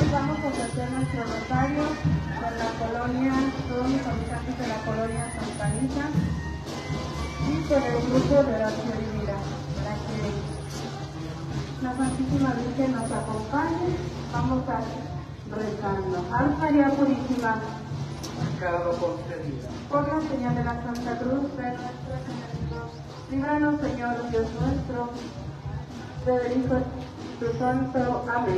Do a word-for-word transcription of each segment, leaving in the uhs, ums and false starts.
vamos a ofrecer nuestro rosario con la colonia, todos los habitantes de la colonia Santa Anita y con el grupo de oración y vida, para que la Santísima Virgen nos acompañe. Vamos a rezando. Ave María Purísima, por la señal de la Santa Cruz de nuestros enemigos, líbranos, Señor Dios nuestro, del Hijo tu Santo. Amén.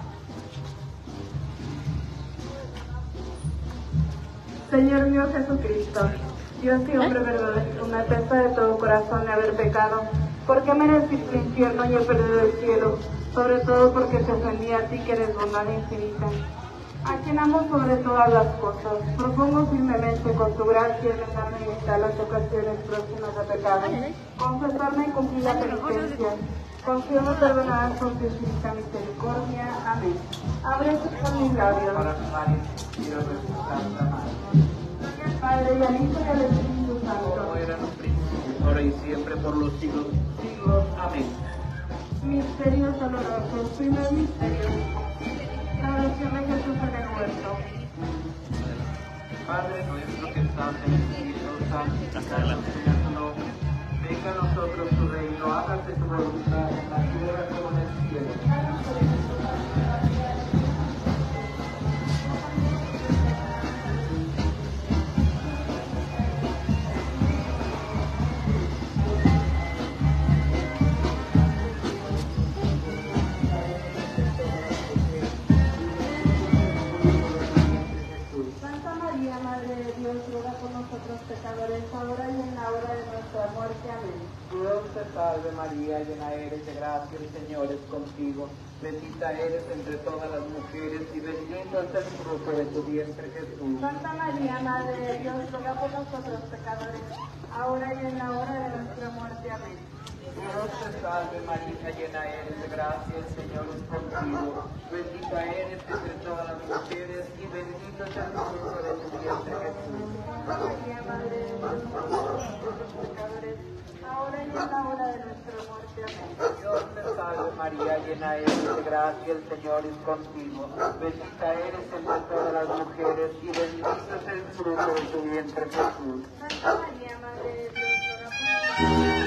Señor mío Jesucristo, Dios y hombre verdadero, me apesta de todo corazón de haber pecado, porque mereciste el infierno y he perdido el cielo, sobre todo porque te ofendí a ti que eres bondad infinita, a quien amo sobre todas las cosas. Propongo firmemente con tu gracia enmendarme y evitar las ocasiones próximas de pecado, confesarme y cumplir la penitencia. Confío en perdonar con tu infinita misericordia. Amén. Abre con mis labios. Padre, y al Hijo y al Espíritu Santo. Como era en un principio, ahora y siempre, por los siglos de los siglos. Amén. Misterios dolorosos. Primer misterio. La oración de Jesús en el huerto. Padre nuestro que estás en el cielo, santificado sea tu nombre. Venga a nosotros tu reino, hágase tu voluntad en la tierra como en el cielo. Pecadores, ahora y en la hora de nuestra muerte. Amén. Dios te salve María, llena eres de gracia, el Señor es contigo. Bendita eres entre todas las mujeres y bendito es el fruto de tu vientre, Jesús. Santa María, Madre de Dios, ruega por nosotros pecadores, ahora y en la hora de nuestra muerte. Amén. Dios te salve María, llena eres de gracia, el Señor es contigo. Bendita eres entre todas las mujeres y bendito es el fruto de tu vientre, Jesús. Santa María, Madre de Dios, ruega por nosotros pecadores, ahora y en la hora de nuestra muerte. Amén. Dios te salve María, llena eres de gracia, el Señor es contigo. Bendita eres entre todas las mujeres y bendito es el fruto de tu vientre, Jesús. Santa María, Madre de Dios, ruega por nosotros.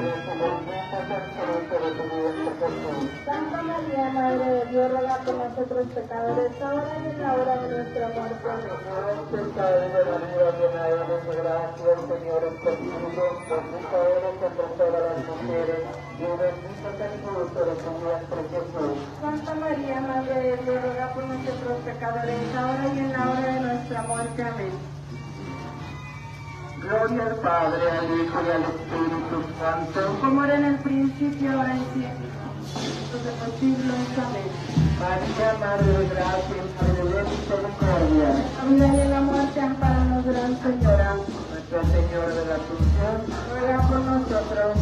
eres el bendito el fruto de tu vientre, Jesús. Santa María, Madre de Dios, ruega por nosotros pecadores, ahora y en la hora de nuestra muerte. Amén. Pecado de la vida, llena eres de gracia, el Señor es contigo, bendita eres entre todas las mujeres, y bendito es el fruto de tu vientre, Jesús. Santa María, Madre de Dios, ruega por nosotros pecadores, ahora y en la hora de nuestra muerte. Amén. Gloria al Padre, al Hijo y al Espíritu Santo. Como era en el principio, ahora y siempre, por los siglos. Amén. María, Madre de Gracia y Madre de Misericordia. La vida y en la muerte, amparanos, Gran Señora. Nuestra Señora de la Asunción, Ruega por nosotros.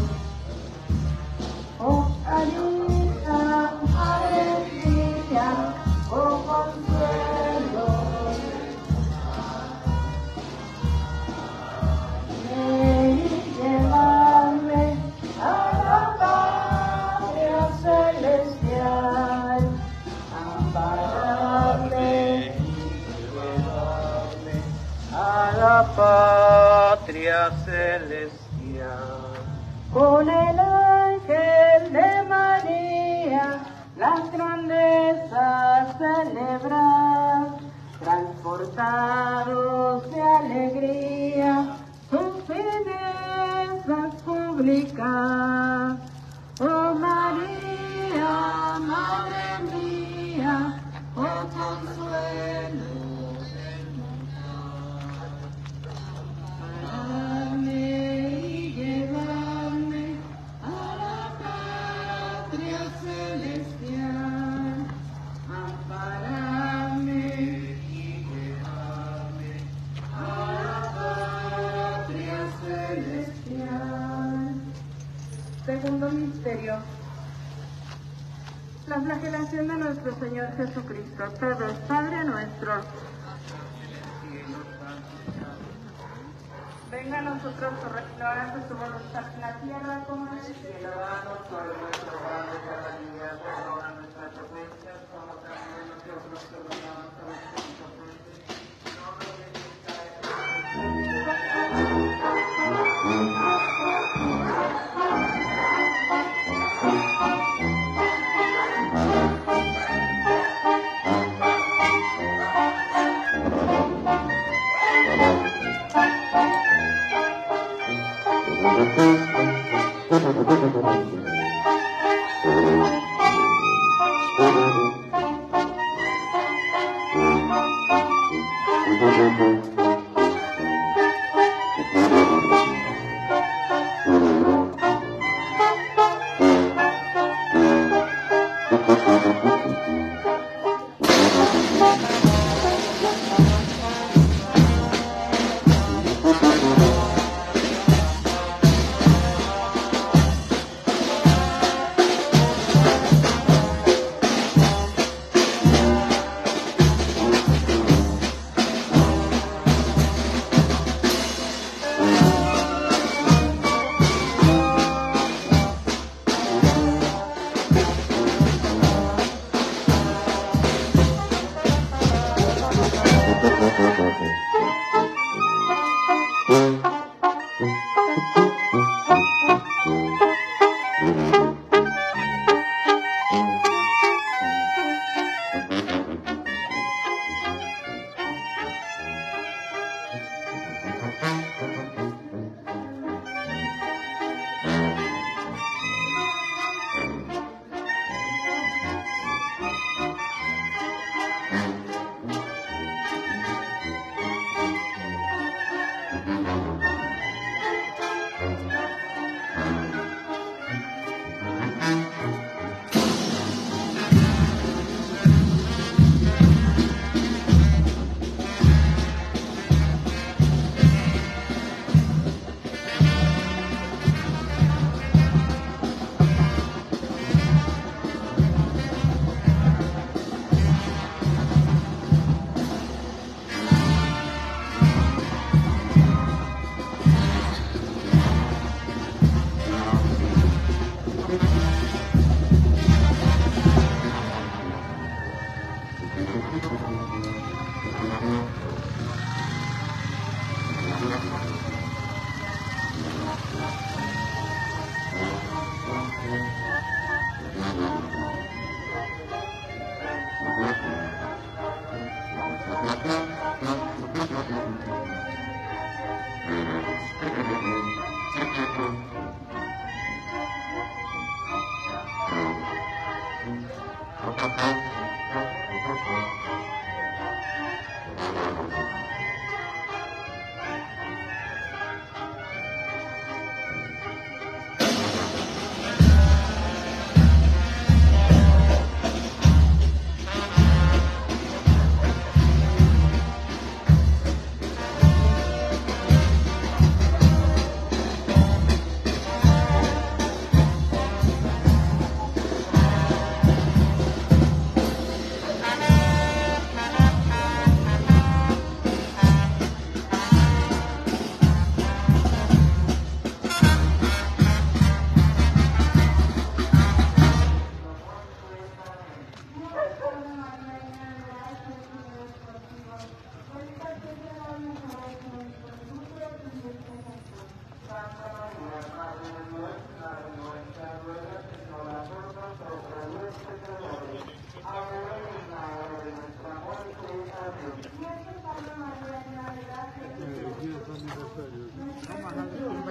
Oh, María, Madre mía, oh, consuelo. Ven y llévame a la patria celestial. Amparame y llévame a la patria celestial. con el ángel de María, las grandezas celebrar, transportados de alegría, sus bellezas publicar. Oh María, Madre mía, oh consuelo del mundo. Amparame y llévame a la patria celestial. Amparame y llévame a la patria celestial. Segundo misterio. La flagelación de nuestro Señor Jesucristo. Todos, Padre nuestro. Venga a nosotros tu reino, hágase tu voluntad en la tierra como en el cielo. Danos hoy nuestro pan de cada día, perdona nuestras ofensas, como también nosotros perdonamos a los que nos ofenden. No nos dejes caer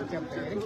Champere.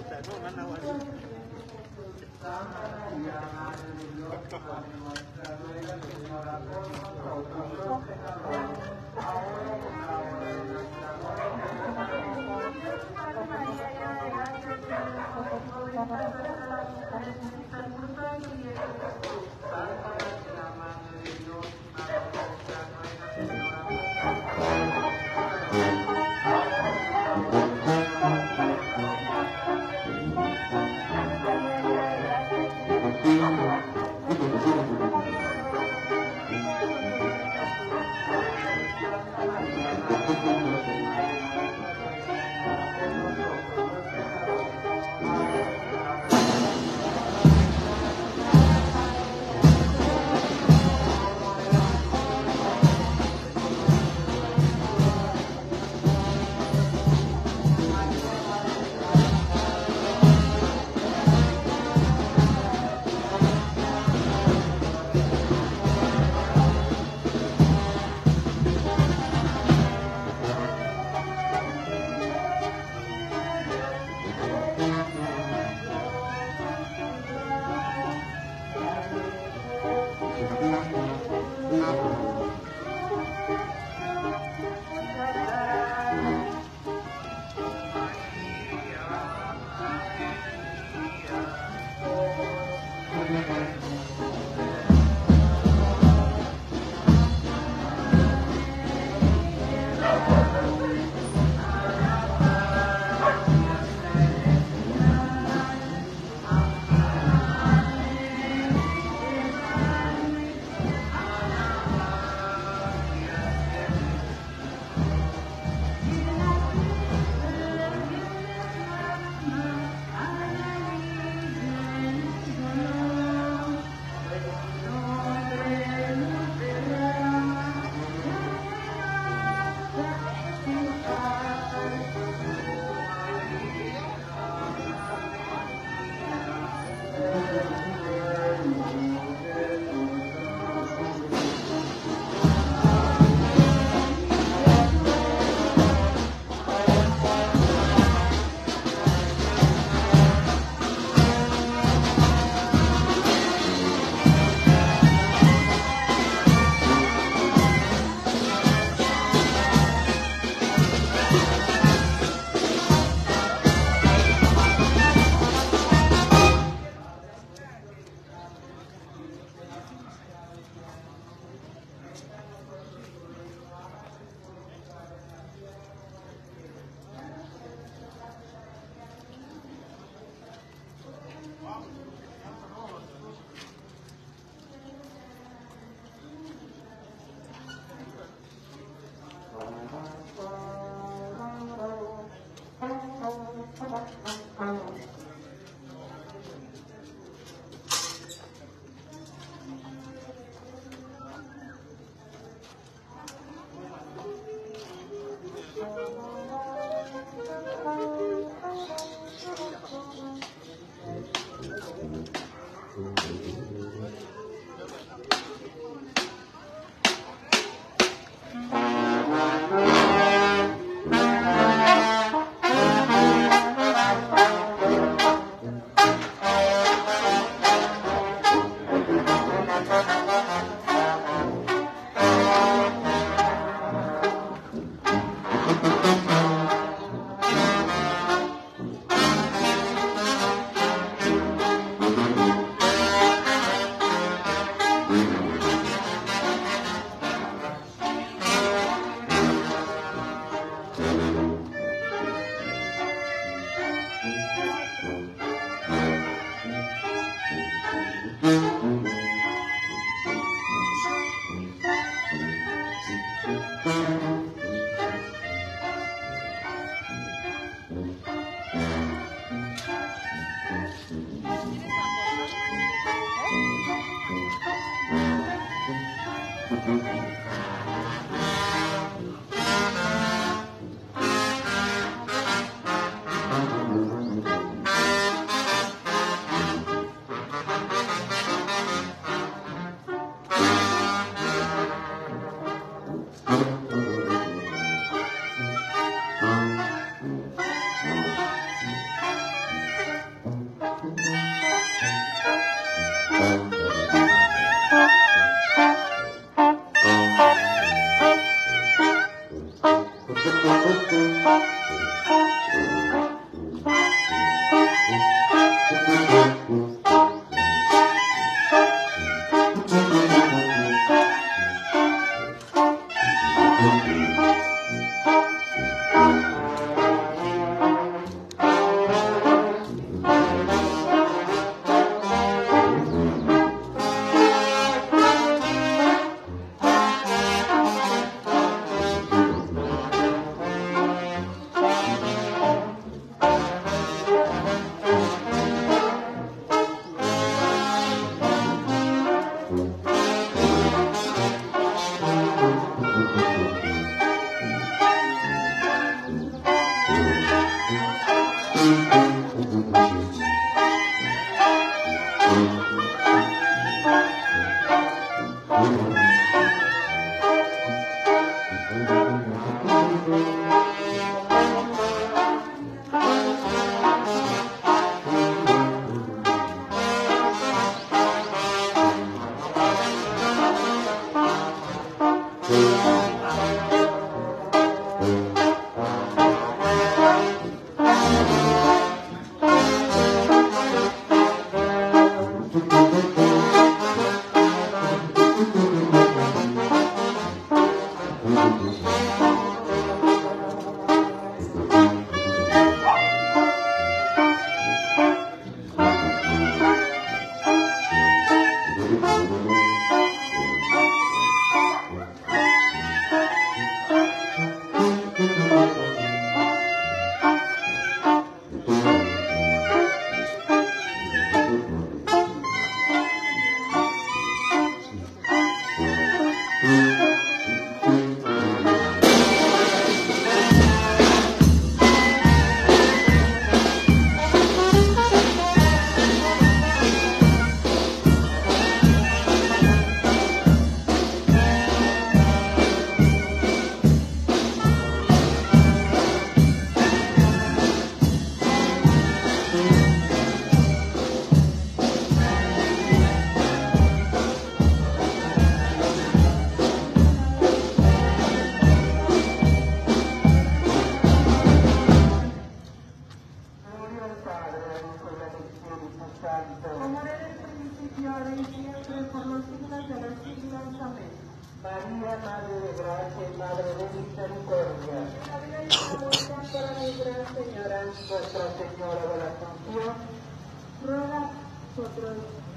Santo. como era en el principio, ahora y siempre, por los siglos de los siglos. Amén. María, Madre de Gracia y Madre de Misericordia. La vida y la voluntad para mi gran Señora, Nuestra Señora de la Asunción, ruega nosotros.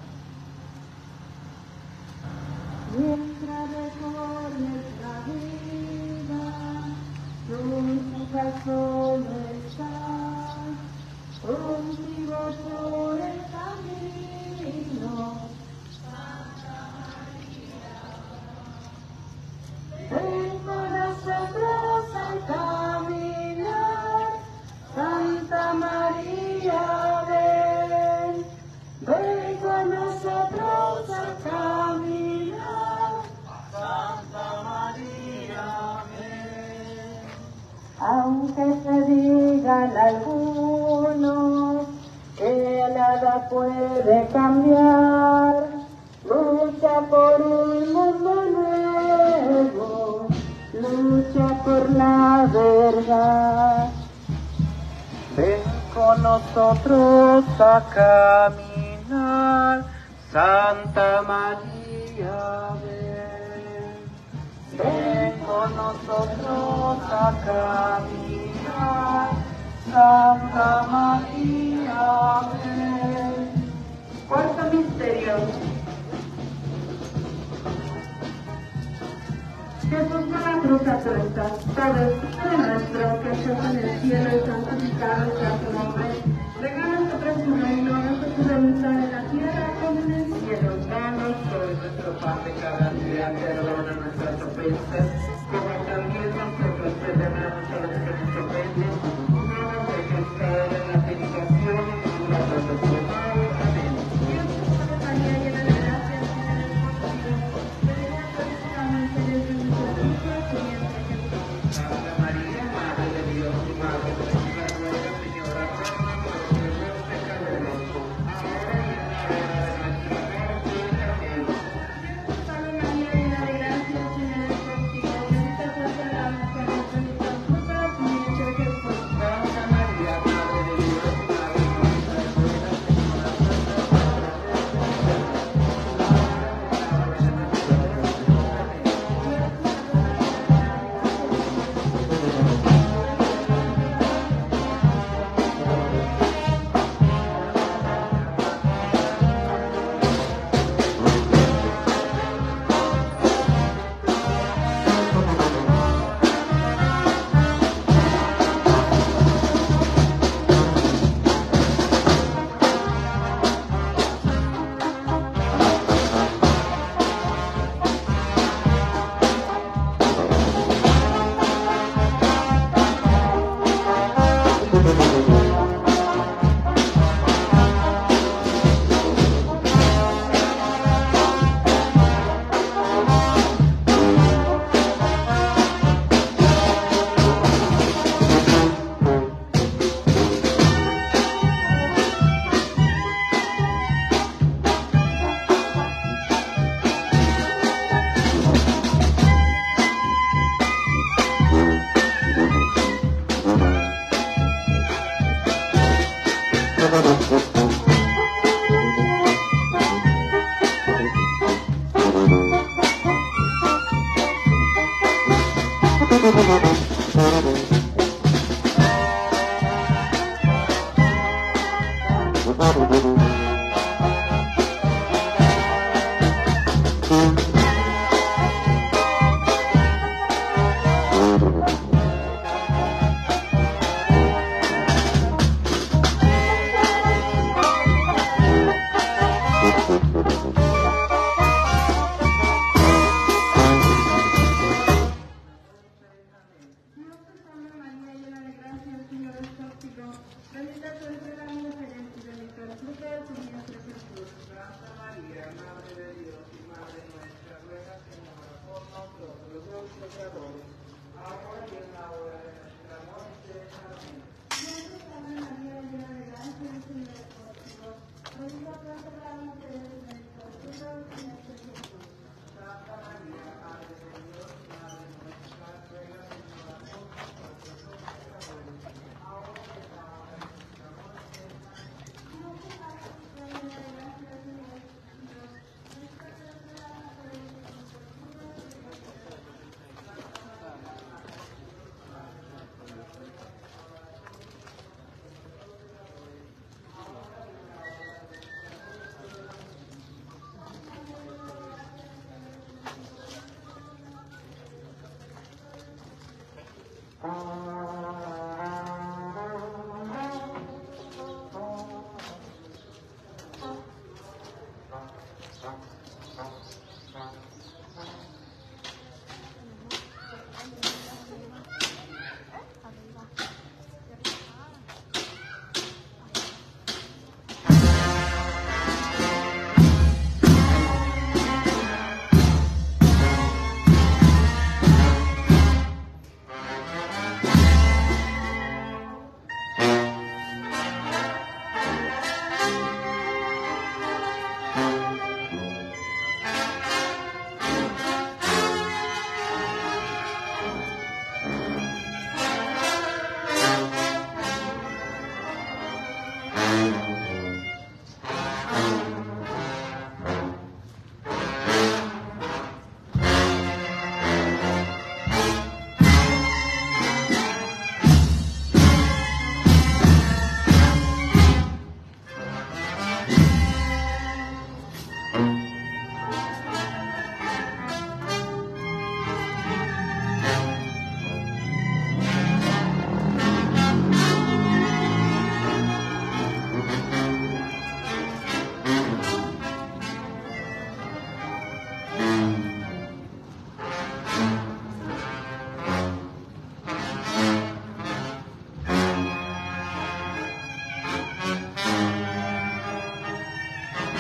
Mientras recorres la vida, nunca solo estás, contigo por el camino. Ven con nosotros al caminar, Santa María, ven, ven con nosotros al caminar, Santa María, ven. Aunque se digan algunos que nada puede cambiar, lucha por un mundo nuevo, lucha por la verdad. ven con nosotros a caminar, Santa María, ven. Ven con nosotros a caminar, Santa María, ven. Cuarto misterio. Jesús con la cruz apuesta. Padre nuestro que estás en el cielo y santificado sea tu nombre. Venga a nosotros tu reino, hágase tu voluntad en la tierra como en el cielo. Danos hoy nuestro pan de cada día, perdona nuestras ofensas, como también nosotros perdonamos a los que nos ofenden. No nos dejes caer en la tentación y líbranos del mal. Amén. Dios te salve María, llena de gracia, el Señor es contigo. Bendita tú eres entre las mujeres, bendito es el fruto de tu vientre, Jesús. Santa María, Madre de Dios y Madre nuestra, ruega, Señora, por nosotros los pecadores, ahora y en la hora de nuestra muerte. Amén. Dios te salve María, llena de gracia, el Señor es contigo. Bendita tú eres entre las mujeres, bendito es el fruto de tu vientre, Jesús. Santa María, Madre de Dios y Madre nuestra, ruega, Señora, por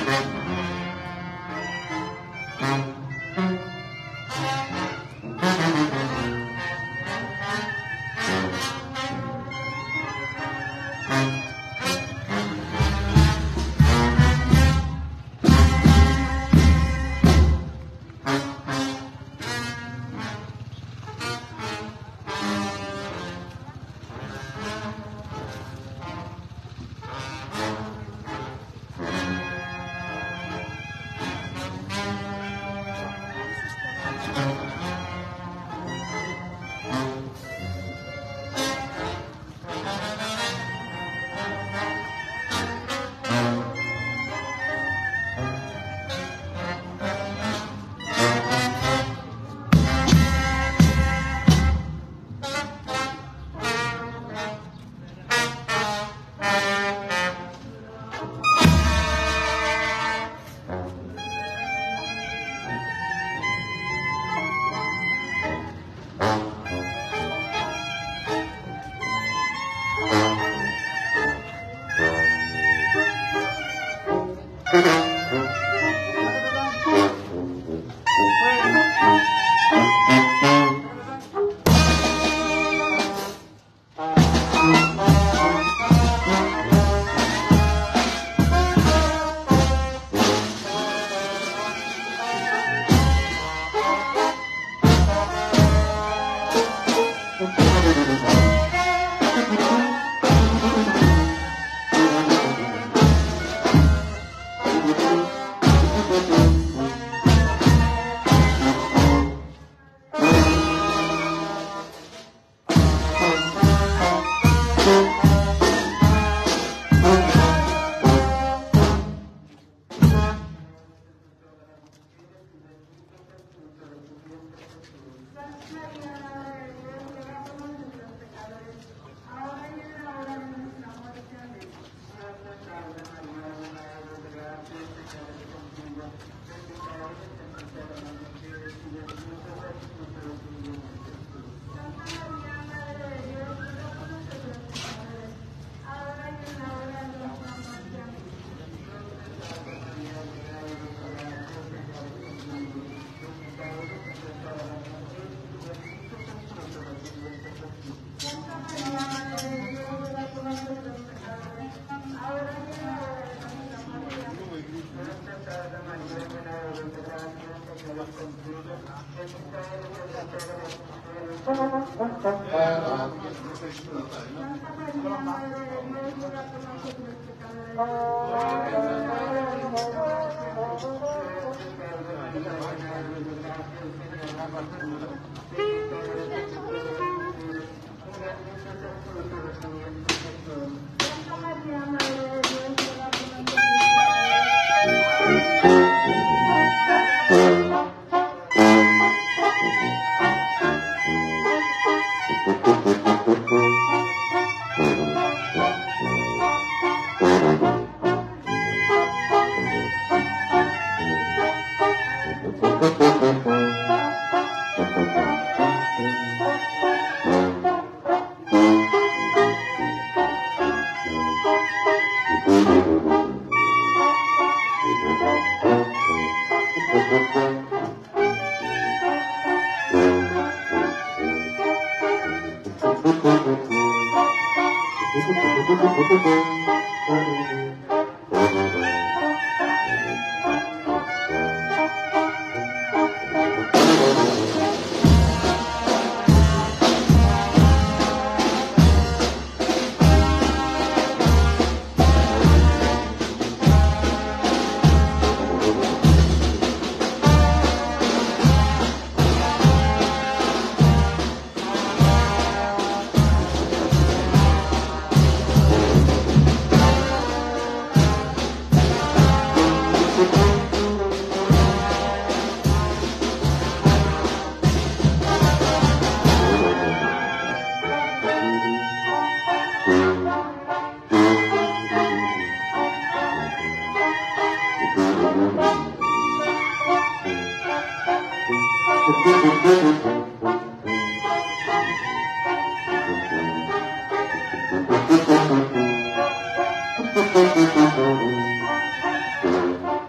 Thank you.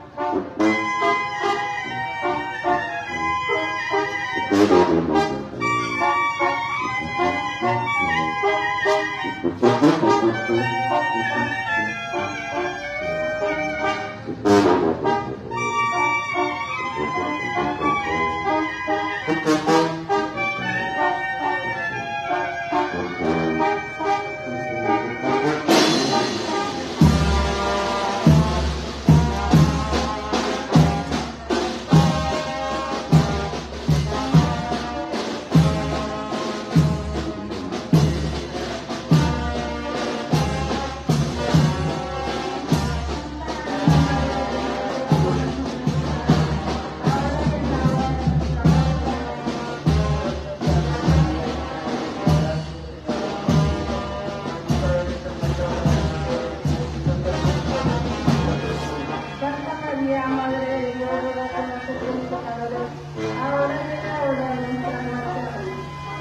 María, Madre de Dios, ruega por nosotros pecadores, ahora y en la hora de nuestra muerte. Amén.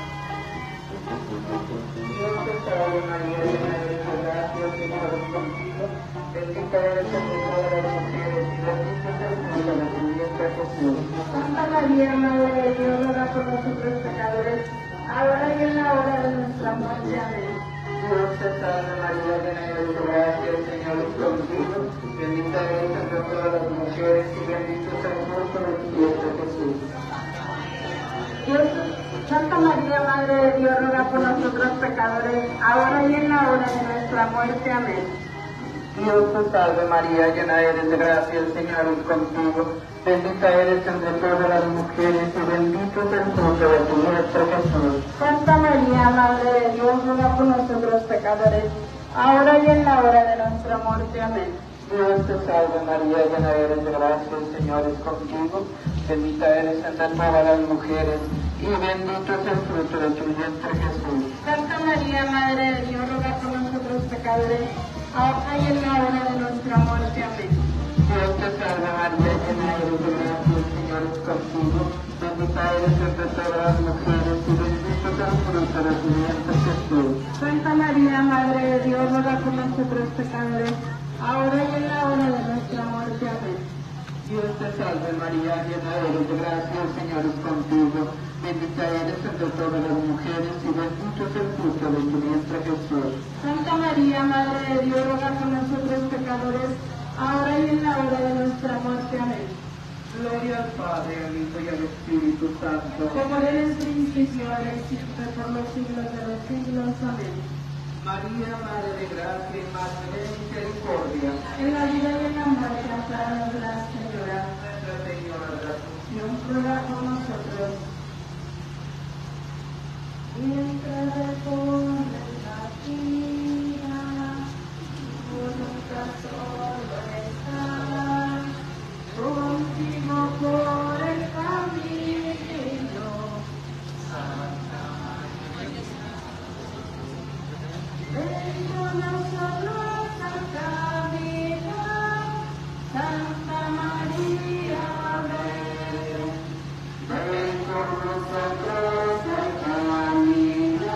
Dios te salve María, llena eres de gracia, el Señor es contigo. Bendita eres entre todas las mujeres y bendito es el fruto de tu vientre Jesús. Santa María, Madre de Dios, ruega por nosotros pecadores, ahora y en la hora de nuestra muerte. Amén. Dios te salve María, llena eres de gracia, el Señor es contigo. Bendita eres entre todas las mujeres y bendito es el fruto de tu vientre Jesús. Dios, Santa María, Madre de Dios, ruega por nosotros pecadores, ahora y en la hora de nuestra muerte. Amén. Dios te salve María, llena eres de gracia, el Señor es contigo. Bendita eres entre todas las mujeres y bendito es el fruto de tu vientre Jesús. Santa María, Madre de Dios, ruega por nosotros pecadores, ahora y en la hora de nuestra muerte. Amén. Dios te salve María, llena eres de gracia, el Señor es contigo. Bendita eres entre todas las mujeres y bendito es el fruto de tu vientre Jesús. Santa María, Madre de Dios, ruega por nosotros pecadores, ahora y en la hora de nuestra muerte. Amén. Dios te salve María, llena eres de gracia, el Señor es contigo. Bendita eres entre todas las mujeres y bendito es el fruto de tu vientre Jesús. Santa María, Madre de Dios, ruega por nosotros pecadores, ahora y en la hora de nuestra muerte. Amén. Dios te salve María, llena eres de gracia, el Señor es contigo. Bendita eres entre todas las mujeres y bendito es el fruto de tu vientre Jesús. Santa María, Madre de Dios, ruega por nosotros pecadores, ahora y en la hora de nuestra muerte. Amén. Gloria al Padre, al Hijo y al Espíritu Santo. Como era en el principio, ahora y siempre, por los siglos de los siglos. Amén. María, Madre de gracia y Madre de misericordia. En la vida y en la muerte, amparanos la Señora. Nuestra Señora de la Asunción. Ruega por nosotros. Mientras recorres la vida, nunca solo estar contigo por el camino. Santa María, ven con nosotros al camino. Santa María, ven, ven con nosotros al camino.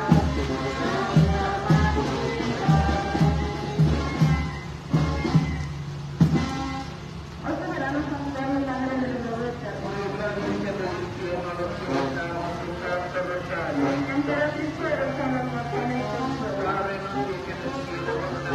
Hoy verán los santos milagros del nuevo eterno. Por la Virgen del Infierno, los que rezamos su santo rosario. Enteros y sueros son los mortales consuelo. Ábrenos y que nos sirva con la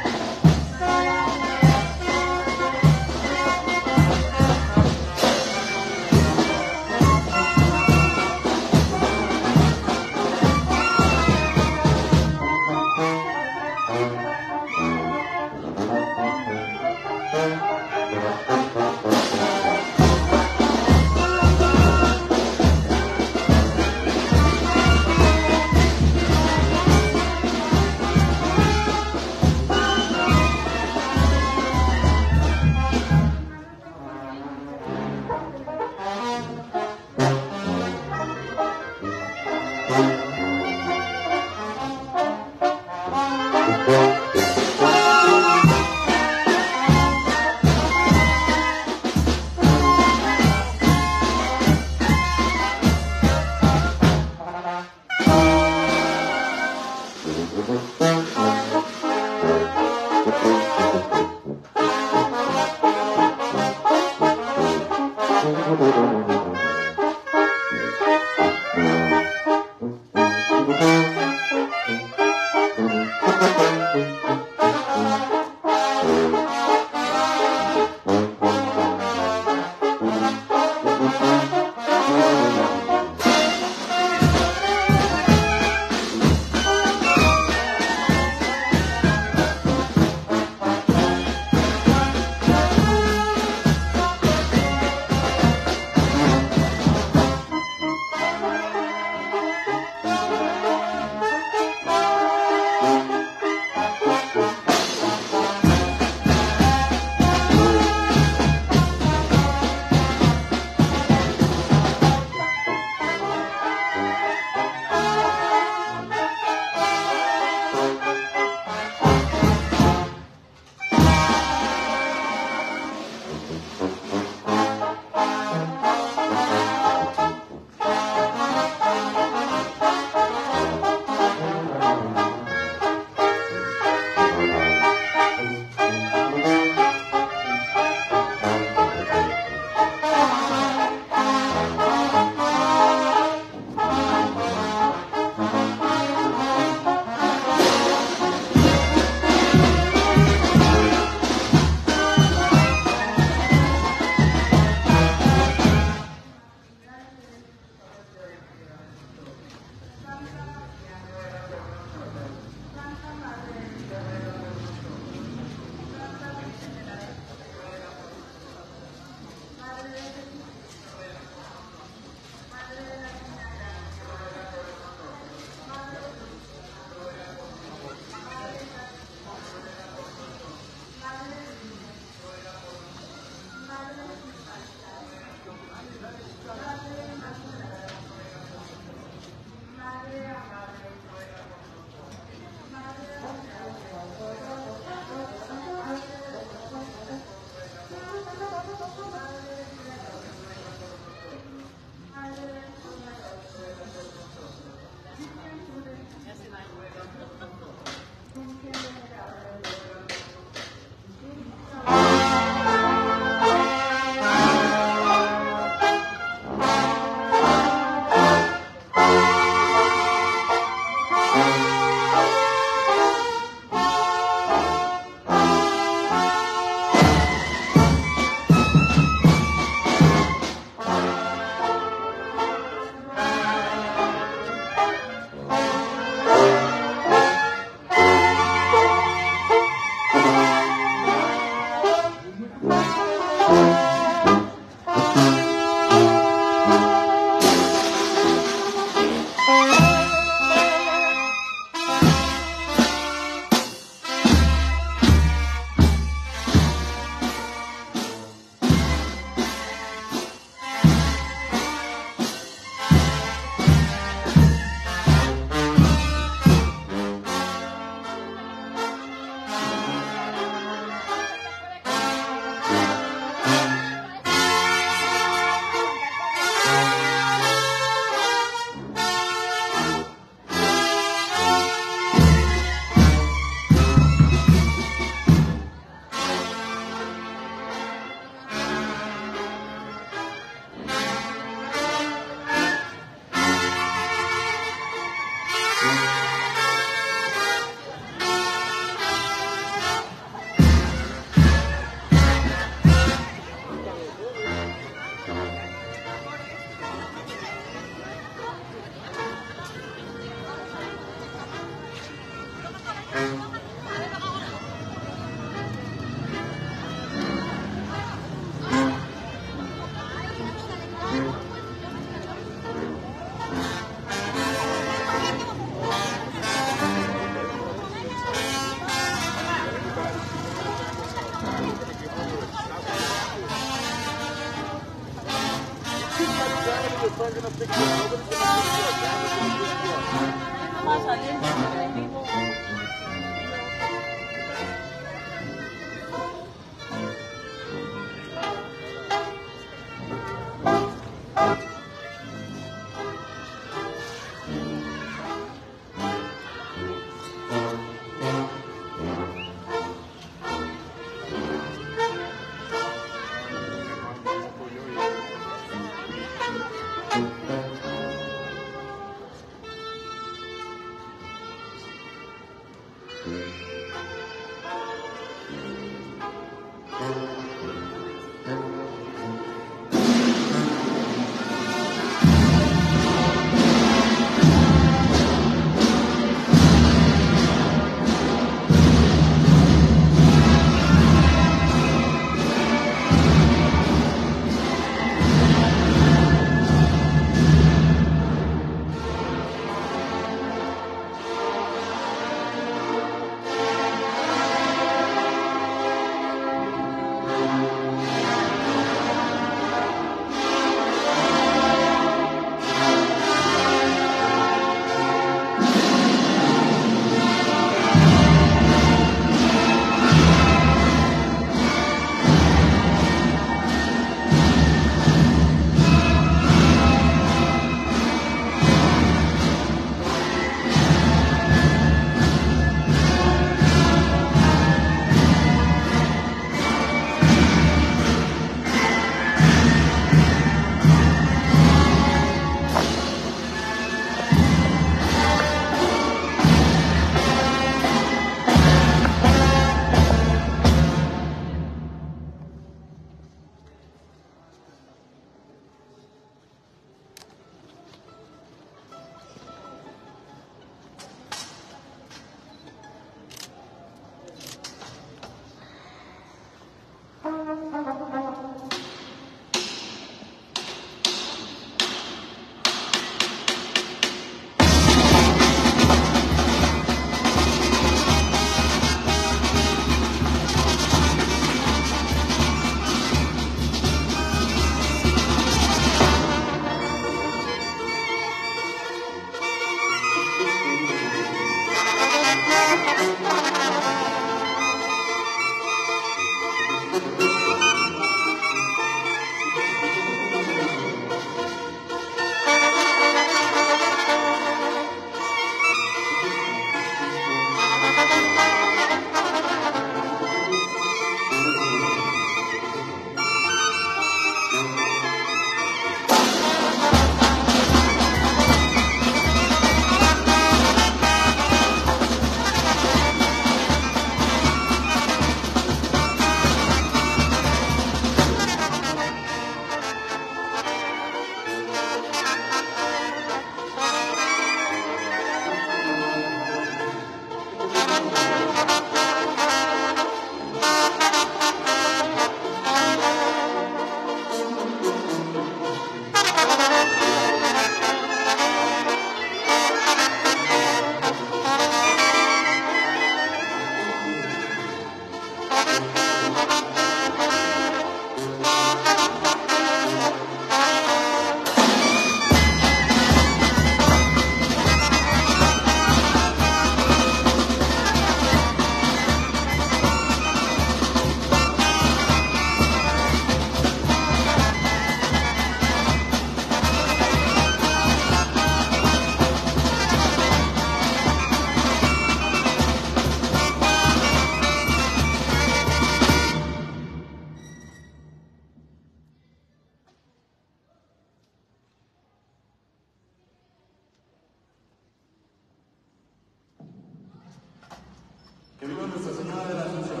Que viva Nuestra Señora de la Asunción.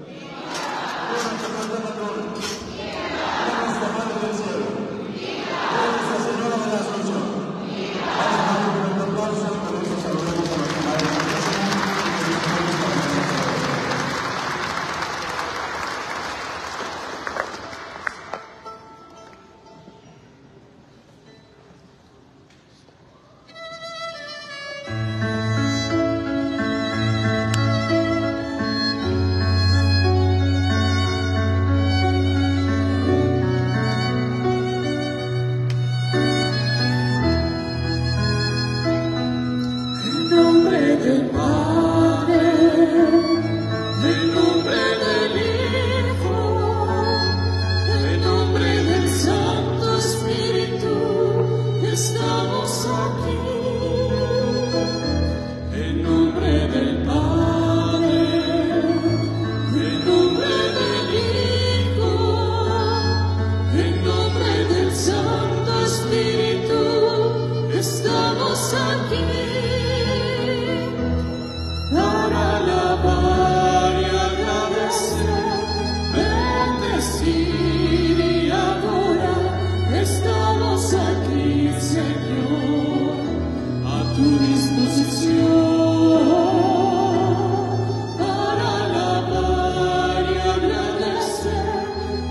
Que viva nuestra Santa Patrona. Que viva nuestra Madre del Cielo. Que viva Nuestra Señora de la Asunción. Vamos a dar un aplauso y con eso saludamos a nuestra Madre del Cielo. estamos aquí, en nombre del Padre, en nombre del Hijo, en nombre del Santo Espíritu, estamos aquí para alabar y agradecer, bendecir y adorar. Estamos aquí, Señor, a tu disposición, para alabar y agradecer,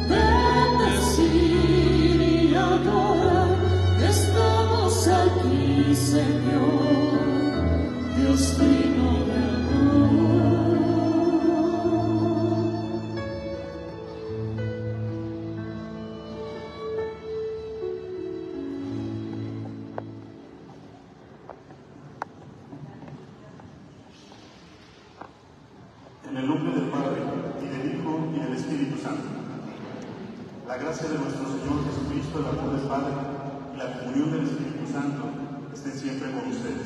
bendecir y adorar. Estamos aquí, Señor, Dios trino de amor. En el nombre del Padre, y del Hijo, y del Espíritu Santo. La gracia de nuestro Señor Jesucristo, el amor del Padre, y la comunión del Espíritu Santo estén siempre con ustedes.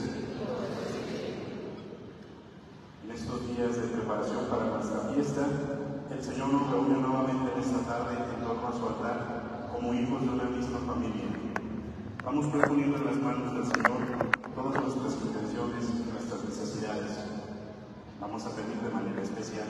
En estos días de preparación para nuestra fiesta, el Señor nos reúne nuevamente en esta tarde en torno a su altar, como hijos de una misma familia. Vamos pues poniendo en las manos del Señor todas nuestras intenciones y nuestras necesidades. Vamos a pedir de manera especial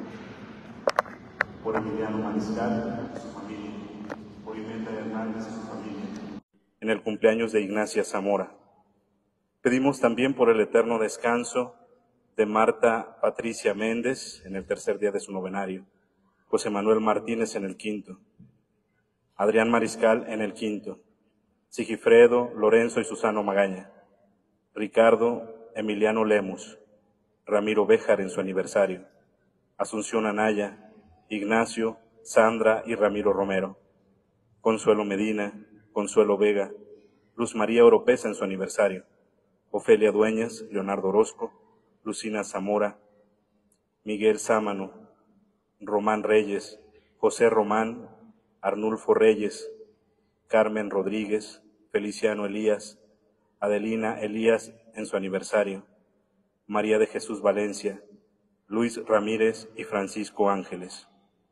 por Emiliano Mariscal y su familia, por Imelda Hernández y su familia, en el cumpleaños de Ignacia Zamora. Pedimos también por el eterno descanso de Marta Patricia Méndez en el tercer día de su novenario, José Manuel Martínez en el quinto, Adrián Mariscal en el quinto, Sigifredo, Lorenzo y Susano Magaña, Ricardo, Emiliano Lemus, Ramiro Béjar en su aniversario, Asunción Anaya, Ignacio, Sandra y Ramiro Romero, Consuelo Medina, Consuelo Vega, Luz María Oropesa en su aniversario, Ofelia Dueñas, Leonardo Orozco, Lucina Zamora, Miguel Sámano, Román Reyes, José Román, Arnulfo Reyes, Carmen Rodríguez, Feliciano Elías, Adelina Elías en su aniversario, María de Jesús Valencia, Luis Ramírez y Francisco Ángeles.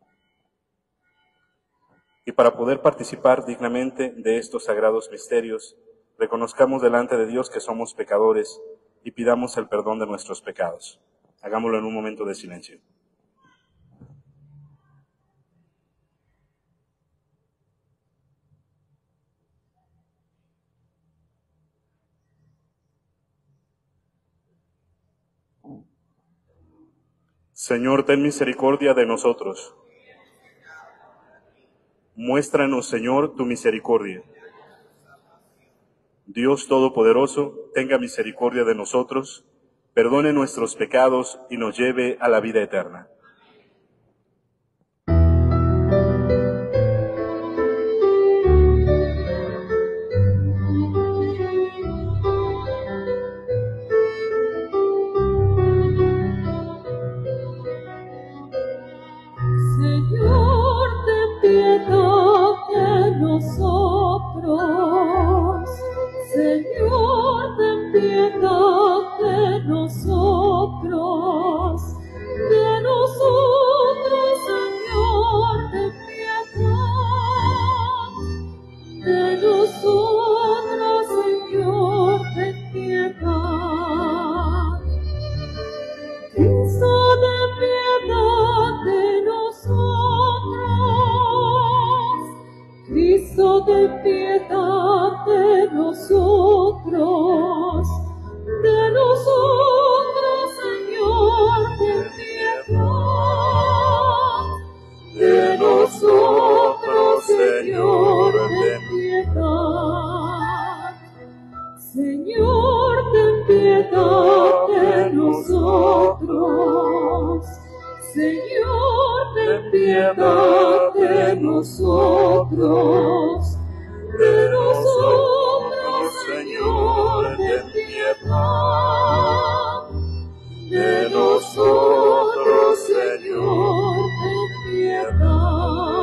Y para poder participar dignamente de estos sagrados misterios, reconozcamos delante de Dios que somos pecadores y pidamos el perdón de nuestros pecados. Hagámoslo en un momento de silencio. Señor, ten misericordia de nosotros. Muéstranos, Señor, tu misericordia. Dios Todopoderoso, tenga misericordia de nosotros, perdone nuestros pecados y nos lleve a la vida eterna. Señor, ten piedad de nosotros. Señor, ten piedad de nosotros. De nosotros, Señor, ten piedad. De nosotros, Señor, ten piedad. Cristo, ten piedad de nosotros. Cristo, ten piedad de nosotros. De nosotros, Señor, ten piedad. De nosotros, Señor, ten piedad. Señor, ten piedad de nosotros. Señor, ten piedad de nosotros. De nosotros, Señor, ten piedad. De nosotros, Señor, ten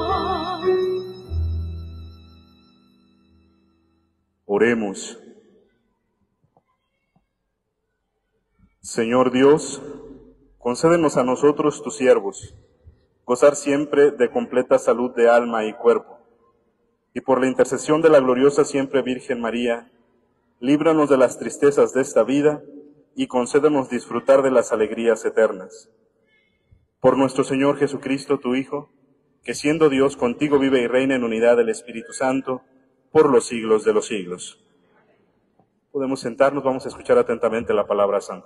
piedad. Oremos. Señor Dios, concédenos a nosotros, tus siervos, gozar siempre de completa salud de alma y cuerpo, y por la intercesión de la gloriosa siempre Virgen María, líbranos de las tristezas de esta vida y concédenos disfrutar de las alegrías eternas. Por nuestro Señor Jesucristo, tu Hijo, que siendo Dios contigo vive y reina en unidad del Espíritu Santo, por los siglos de los siglos. Podemos sentarnos, vamos a escuchar atentamente la palabra santa.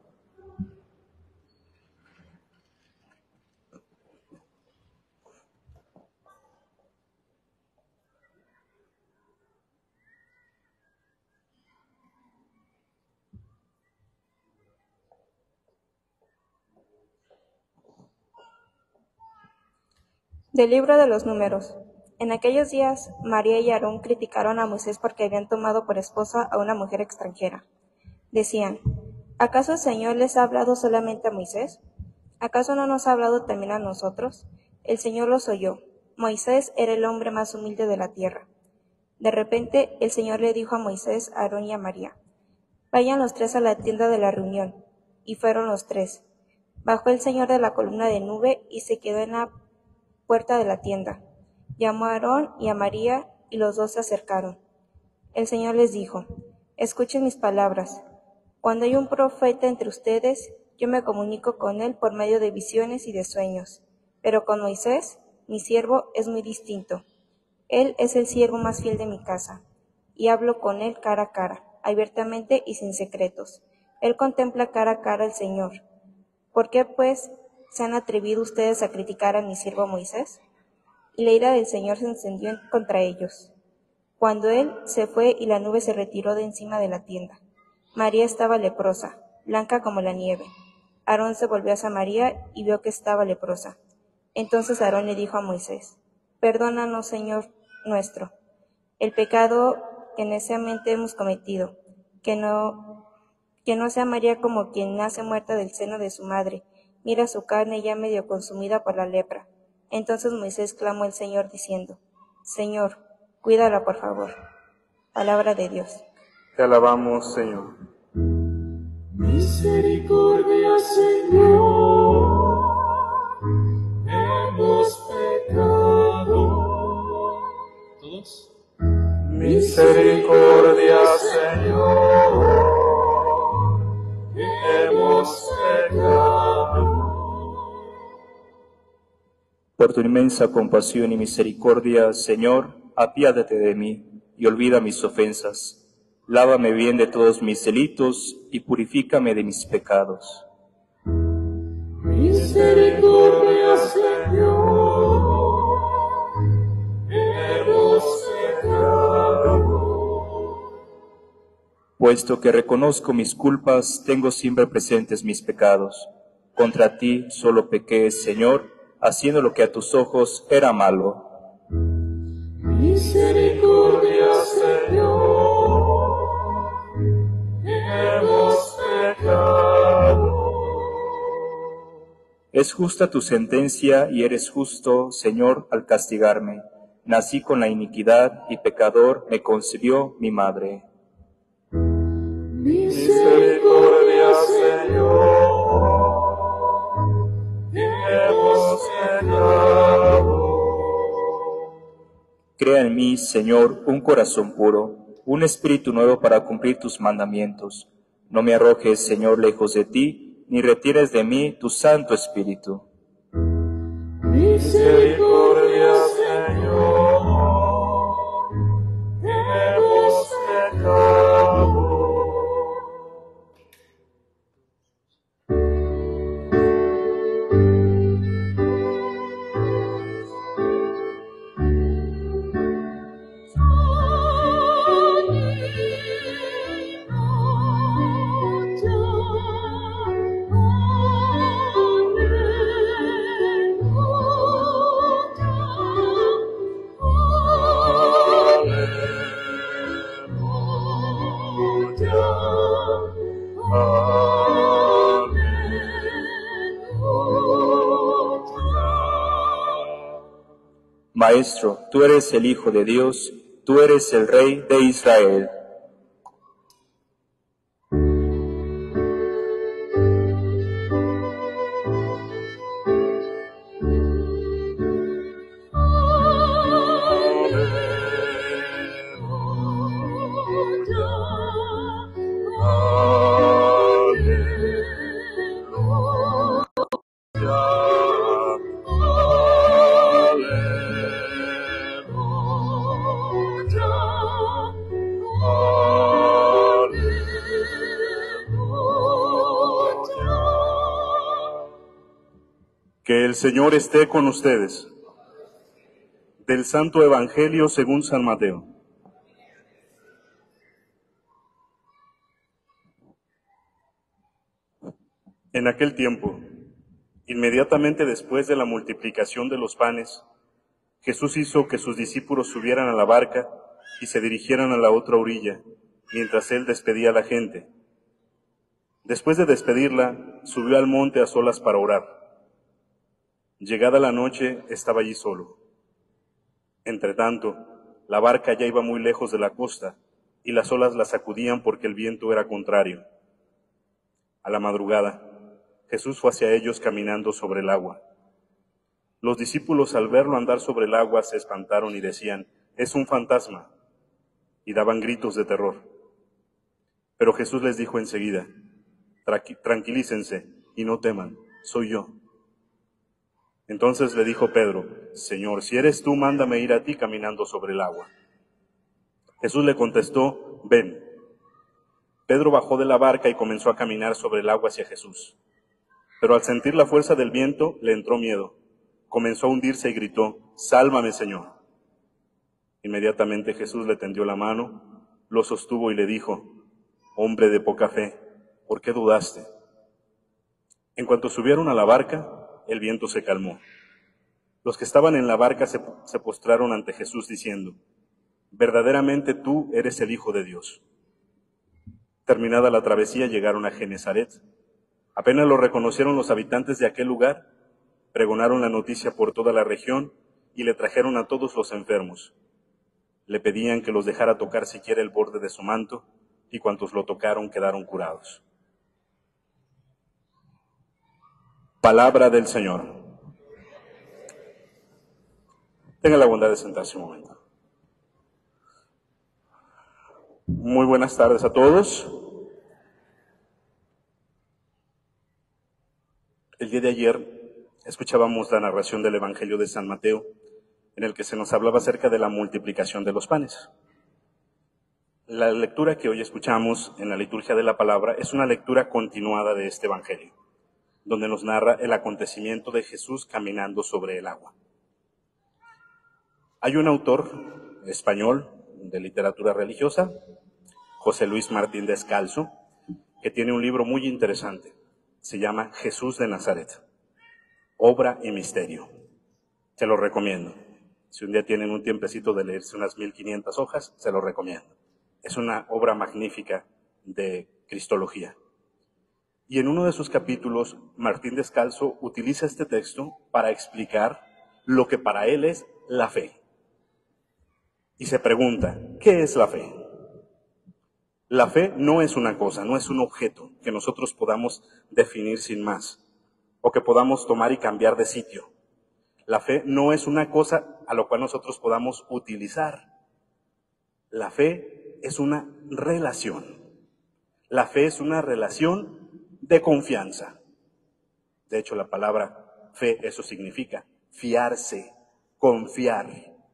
Del libro de los Números. En aquellos días, María y Aarón criticaron a Moisés porque habían tomado por esposa a una mujer extranjera. Decían, ¿acaso el Señor les ha hablado solamente a Moisés? ¿Acaso no nos ha hablado también a nosotros? El Señor los oyó. Moisés era el hombre más humilde de la tierra. De repente, el Señor le dijo a Moisés, a Aarón y a María, vayan los tres a la tienda de la reunión. Y fueron los tres. Bajó el Señor de la columna de nube y se quedó en la puerta de la tienda. Llamó a Aarón y a María, y los dos se acercaron. El Señor les dijo, escuchen mis palabras. Cuando hay un profeta entre ustedes, yo me comunico con él por medio de visiones y de sueños. Pero con Moisés, mi siervo, es muy distinto. Él es el siervo más fiel de mi casa, y hablo con él cara a cara, abiertamente y sin secretos. Él contempla cara a cara al Señor. ¿Por qué, pues, se han atrevido ustedes a criticar a mi siervo Moisés? Y la ira del Señor se encendió contra ellos. Cuando él se fue y la nube se retiró de encima de la tienda. María estaba leprosa, blanca como la nieve. Aarón se volvió hacia María y vio que estaba leprosa. Entonces Aarón le dijo a Moisés, perdónanos, Señor nuestro, el pecado que neciamente hemos cometido, que no, que no sea María como quien nace muerta del seno de su madre. Mira su carne ya medio consumida por la lepra. Entonces Moisés clamó al Señor diciendo, Señor, cuídala por favor. Palabra de Dios. Te alabamos, Señor. Misericordia, Señor, hemos pecado. ¿Todos? Misericordia, Señor, hemos pecado. Por tu inmensa compasión y misericordia, Señor, apiádate de mí y olvida mis ofensas. Lávame bien de todos mis delitos y purifícame de mis pecados. Misericordia, Señor, hemos pecado. Puesto que reconozco mis culpas, tengo siempre presentes mis pecados. Contra ti solo pequé, Señor, haciendo lo que a tus ojos era malo. Misericordia, Señor, hemos pecado. Es justa tu sentencia y eres justo, Señor, al castigarme. Nací con la iniquidad y pecador me concibió mi madre. Misericordia, Señor, hemos pecado. Crea en mí, Señor, un corazón puro, un espíritu nuevo para cumplir tus mandamientos. No me arrojes, Señor, lejos de ti, ni retires de mí tu Santo Espíritu. Misericordia, Señor, hemos pecado. Maestro, tú eres el Hijo de Dios, tú eres el Rey de Israel. Que el Señor esté con ustedes. Del Santo Evangelio según San Mateo. En aquel tiempo, inmediatamente después de la multiplicación de los panes, Jesús hizo que sus discípulos subieran a la barca y se dirigieran a la otra orilla, mientras él despedía a la gente. Después de despedirla, subió al monte a solas para orar. Llegada la noche, estaba allí solo. Entretanto, la barca ya iba muy lejos de la costa, y las olas la sacudían porque el viento era contrario. A la madrugada, Jesús fue hacia ellos caminando sobre el agua. Los discípulos, al verlo andar sobre el agua, se espantaron y decían, «Es un fantasma», y daban gritos de terror. Pero Jesús les dijo enseguida, «Tranquilícense y no teman, soy yo». Entonces le dijo Pedro, «Señor, si eres tú, mándame ir a ti caminando sobre el agua». Jesús le contestó, «Ven». Pedro bajó de la barca y comenzó a caminar sobre el agua hacia Jesús. Pero al sentir la fuerza del viento, le entró miedo. Comenzó a hundirse y gritó, «Sálvame, Señor». Inmediatamente Jesús le tendió la mano, lo sostuvo y le dijo, «Hombre de poca fe, ¿por qué dudaste?». En cuanto subieron a la barca, el viento se calmó. Los que estaban en la barca se, se postraron ante Jesús diciendo, «Verdaderamente tú eres el Hijo de Dios». Terminada la travesía, llegaron a Genesaret. Apenas lo reconocieron los habitantes de aquel lugar, pregonaron la noticia por toda la región y le trajeron a todos los enfermos. Le pedían que los dejara tocar siquiera el borde de su manto, y cuantos lo tocaron quedaron curados. Palabra del Señor. Tenga la bondad de sentarse un momento. Muy buenas tardes a todos. El día de ayer escuchábamos la narración del Evangelio de San Mateo, en el que se nos hablaba acerca de la multiplicación de los panes. La lectura que hoy escuchamos en la liturgia de la palabra es una lectura continuada de este Evangelio, donde nos narra el acontecimiento de Jesús caminando sobre el agua. Hay un autor español de literatura religiosa, José Luis Martín Descalzo, que tiene un libro muy interesante. Se llama Jesús de Nazaret, obra y misterio. Se lo recomiendo. Si un día tienen un tiempecito de leerse unas mil quinientas hojas, se lo recomiendo. Es una obra magnífica de cristología. Y en uno de sus capítulos, Martín Descalzo utiliza este texto para explicar lo que para él es la fe. Y se pregunta, ¿qué es la fe? La fe no es una cosa, no es un objeto que nosotros podamos definir sin más, o que podamos tomar y cambiar de sitio. La fe no es una cosa a lo cual nosotros podamos utilizar. La fe es una relación. La fe es una relación de confianza. De hecho, la palabra fe, eso significa fiarse, confiar.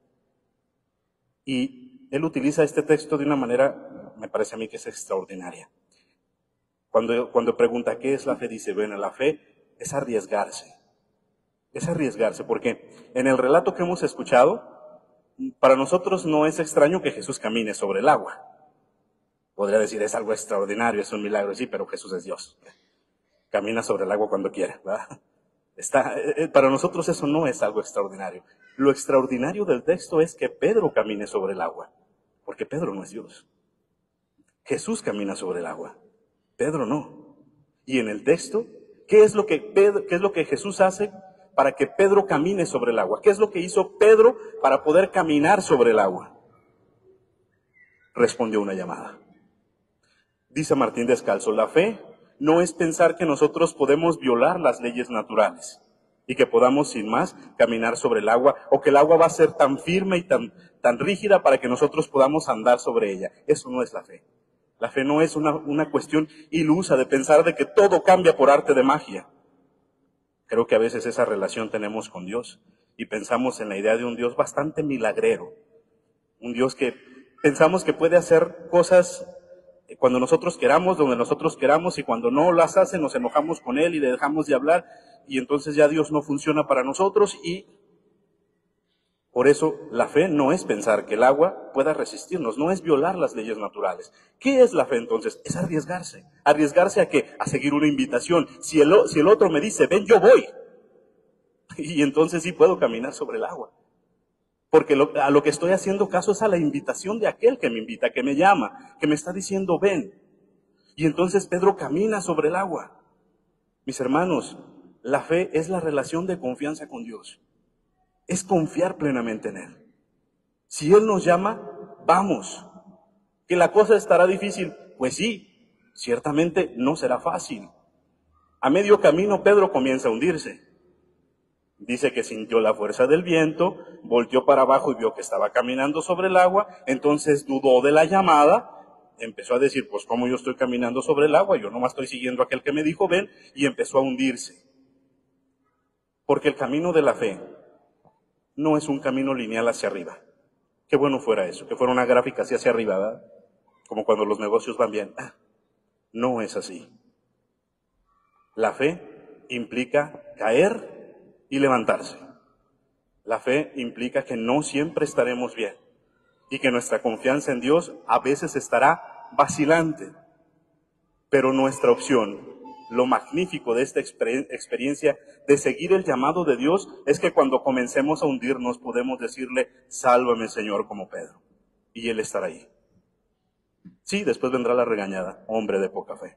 Y él utiliza este texto de una manera, me parece a mí que es extraordinaria. Cuando, cuando pregunta qué es la fe, dice, bueno, la fe es arriesgarse. Es arriesgarse, porque en el relato que hemos escuchado, para nosotros no es extraño que Jesús camine sobre el agua. Podría decir, es algo extraordinario, es un milagro, sí, pero Jesús es Dios. Camina sobre el agua cuando quiera, ¿verdad? Está, para nosotros eso no es algo extraordinario. Lo extraordinario del texto es que Pedro camine sobre el agua, porque Pedro no es Dios. Jesús camina sobre el agua, Pedro no. Y en el texto, ¿qué es lo que Pedro, qué es lo que Jesús hace para que Pedro camine sobre el agua? ¿Qué es lo que hizo Pedro para poder caminar sobre el agua? Respondió una llamada. Dice Martín Descalzo, la fe no es pensar que nosotros podemos violar las leyes naturales y que podamos sin más caminar sobre el agua, o que el agua va a ser tan firme y tan, tan rígida para que nosotros podamos andar sobre ella. Eso no es la fe. La fe no es una, una cuestión ilusa de pensar de que todo cambia por arte de magia. Creo que a veces esa relación tenemos con Dios y pensamos en la idea de un Dios bastante milagrero. Un Dios que pensamos que puede hacer cosas cuando nosotros queramos, donde nosotros queramos, y cuando no las hace nos enojamos con Él y le dejamos de hablar. y entonces ya Dios no funciona para nosotros. Y por eso la fe no es pensar que el agua pueda resistirnos, no es violar las leyes naturales. ¿Qué es la fe entonces? Es arriesgarse. ¿Arriesgarse a qué? A seguir una invitación. Si el, si el otro me dice, ven, yo voy. Y entonces sí puedo caminar sobre el agua. Porque lo, a lo que estoy haciendo caso es a la invitación de aquel que me invita, que me llama, que me está diciendo, ven. Y entonces Pedro camina sobre el agua. Mis hermanos, la fe es la relación de confianza con Dios. Es confiar plenamente en Él. Si Él nos llama, vamos. ¿Que la cosa estará difícil? Pues sí, ciertamente no será fácil. A medio camino Pedro comienza a hundirse. Dice que sintió la fuerza del viento, volteó para abajo y vio que estaba caminando sobre el agua, entonces dudó de la llamada, empezó a decir, pues ¿cómo yo estoy caminando sobre el agua? Yo nomás estoy siguiendo a aquel que me dijo ven, y empezó a hundirse. Porque el camino de la fe no es un camino lineal hacia arriba. Qué bueno fuera eso, que fuera una gráfica así hacia arriba, ¿verdad? Como cuando los negocios van bien. Ah, no es así. La fe implica caer y levantarse. La fe implica que no siempre estaremos bien y que nuestra confianza en Dios a veces estará vacilante. Pero nuestra opción, lo magnífico de esta exper- experiencia de seguir el llamado de Dios, es que cuando comencemos a hundirnos podemos decirle, sálvame Señor, como Pedro. Y Él estará ahí. Sí, después vendrá la regañada, hombre de poca fe.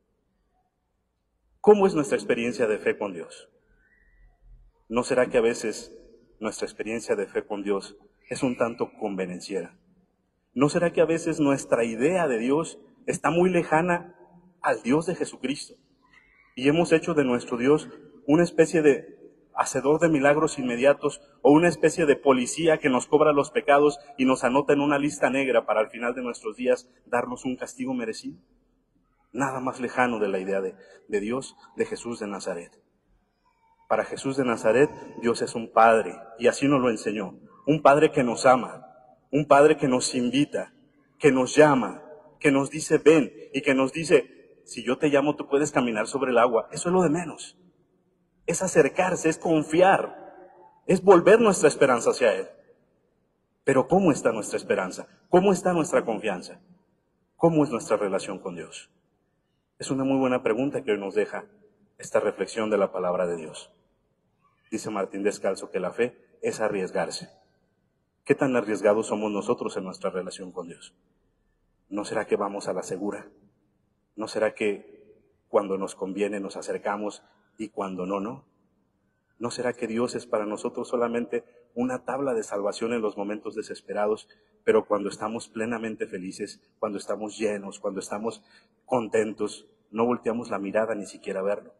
¿Cómo es nuestra experiencia de fe con Dios? ¿No será que a veces nuestra experiencia de fe con Dios es un tanto convenenciera? ¿No será que a veces nuestra idea de Dios está muy lejana al Dios de Jesucristo? Y hemos hecho de nuestro Dios una especie de hacedor de milagros inmediatos o una especie de policía que nos cobra los pecados y nos anota en una lista negra para al final de nuestros días darnos un castigo merecido. Nada más lejano de la idea de, de Dios, de Jesús de Nazaret. Para Jesús de Nazaret, Dios es un Padre, y así nos lo enseñó. Un Padre que nos ama, un Padre que nos invita, que nos llama, que nos dice ven, y que nos dice, si yo te llamo, tú puedes caminar sobre el agua. Eso es lo de menos. Es acercarse, es confiar, es volver nuestra esperanza hacia Él. Pero ¿cómo está nuestra esperanza? ¿Cómo está nuestra confianza? ¿Cómo es nuestra relación con Dios? Es una muy buena pregunta que hoy nos deja esta reflexión de la palabra de Dios. Dice Martín Descalzo que la fe es arriesgarse. ¿Qué tan arriesgados somos nosotros en nuestra relación con Dios? ¿No será que vamos a la segura? ¿No será que cuando nos conviene nos acercamos y cuando no, no? ¿No será que Dios es para nosotros solamente una tabla de salvación en los momentos desesperados, pero cuando estamos plenamente felices, cuando estamos llenos, cuando estamos contentos, no volteamos la mirada ni siquiera a verlo?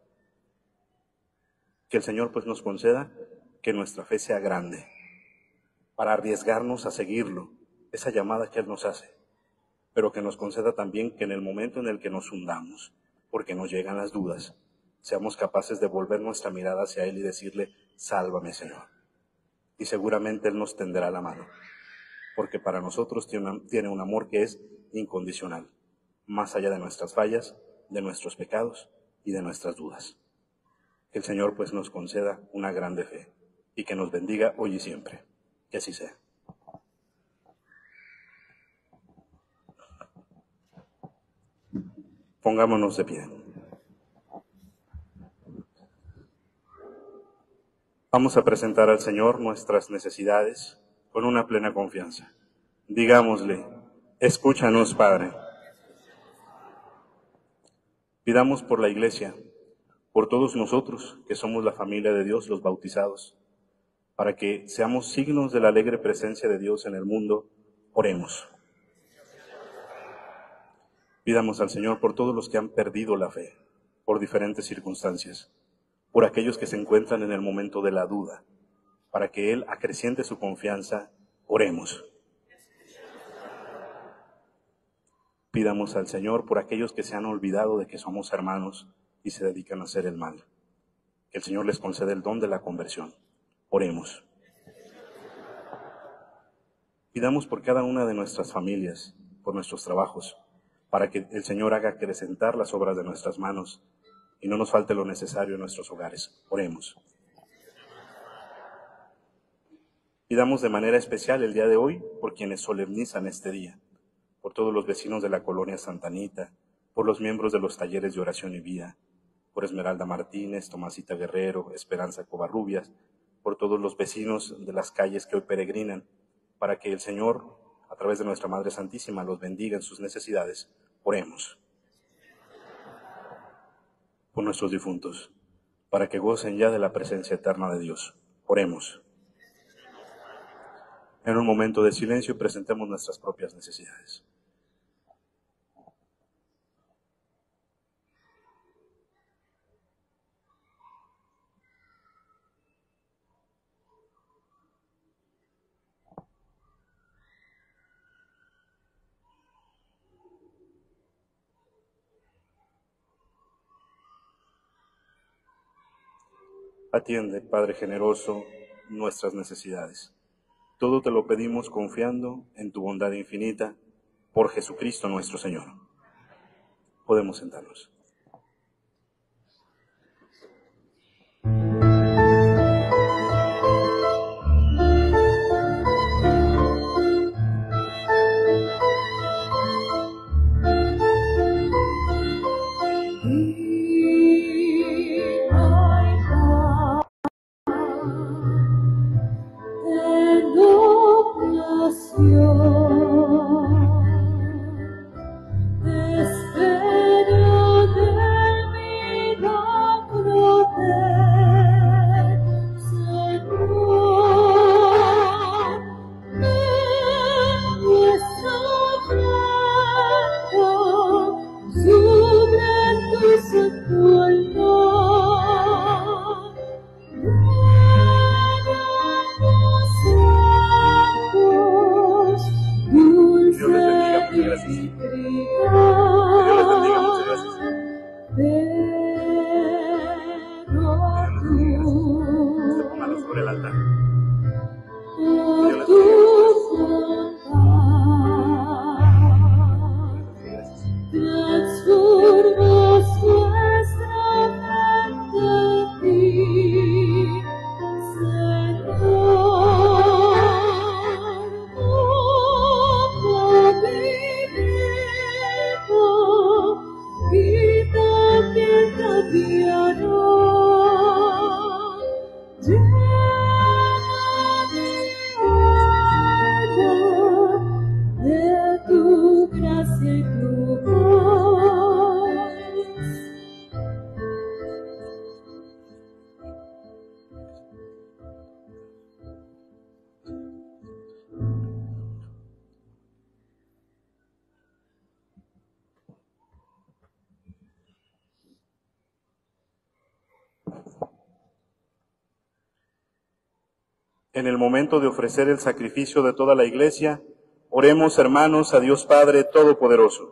Que el Señor pues nos conceda que nuestra fe sea grande, para arriesgarnos a seguirlo, esa llamada que Él nos hace, pero que nos conceda también que en el momento en el que nos hundamos, porque nos llegan las dudas, seamos capaces de volver nuestra mirada hacia Él y decirle, sálvame Señor. Y seguramente Él nos tenderá la mano, porque para nosotros tiene, una, tiene un amor que es incondicional, más allá de nuestras fallas, de nuestros pecados y de nuestras dudas. Que el Señor pues nos conceda una grande fe y que nos bendiga hoy y siempre. Que así sea. Pongámonos de pie. Vamos a presentar al Señor nuestras necesidades con una plena confianza. Digámosle, escúchanos, Padre. Pidamos por la Iglesia, por todos nosotros que somos la familia de Dios, los bautizados, para que seamos signos de la alegre presencia de Dios en el mundo. Oremos. Pidamos al Señor por todos los que han perdido la fe, por diferentes circunstancias, por aquellos que se encuentran en el momento de la duda, para que Él acreciente su confianza. Oremos. Pidamos al Señor por aquellos que se han olvidado de que somos hermanos y se dedican a hacer el mal. Que el Señor les conceda el don de la conversión. Oremos. Pidamos por cada una de nuestras familias, por nuestros trabajos, para que el Señor haga acrecentar las obras de nuestras manos y no nos falte lo necesario en nuestros hogares. Oremos. Pidamos de manera especial el día de hoy por quienes solemnizan este día, por todos los vecinos de la colonia Santa Anita, por los miembros de los talleres de oración y vida, por Esmeralda Martínez, Tomasita Guerrero, Esperanza Covarrubias, por todos los vecinos de las calles que hoy peregrinan, para que el Señor, a través de nuestra Madre Santísima, los bendiga en sus necesidades. Oremos. Por nuestros difuntos, para que gocen ya de la presencia eterna de Dios. Oremos. En un momento de silencio presentemos nuestras propias necesidades. Atiende, Padre generoso, nuestras necesidades. Todo te lo pedimos confiando en tu bondad infinita, por Jesucristo nuestro Señor. Podemos sentarnos. En el momento de ofrecer el sacrificio de toda la Iglesia, oremos, hermanos, a Dios Padre Todopoderoso.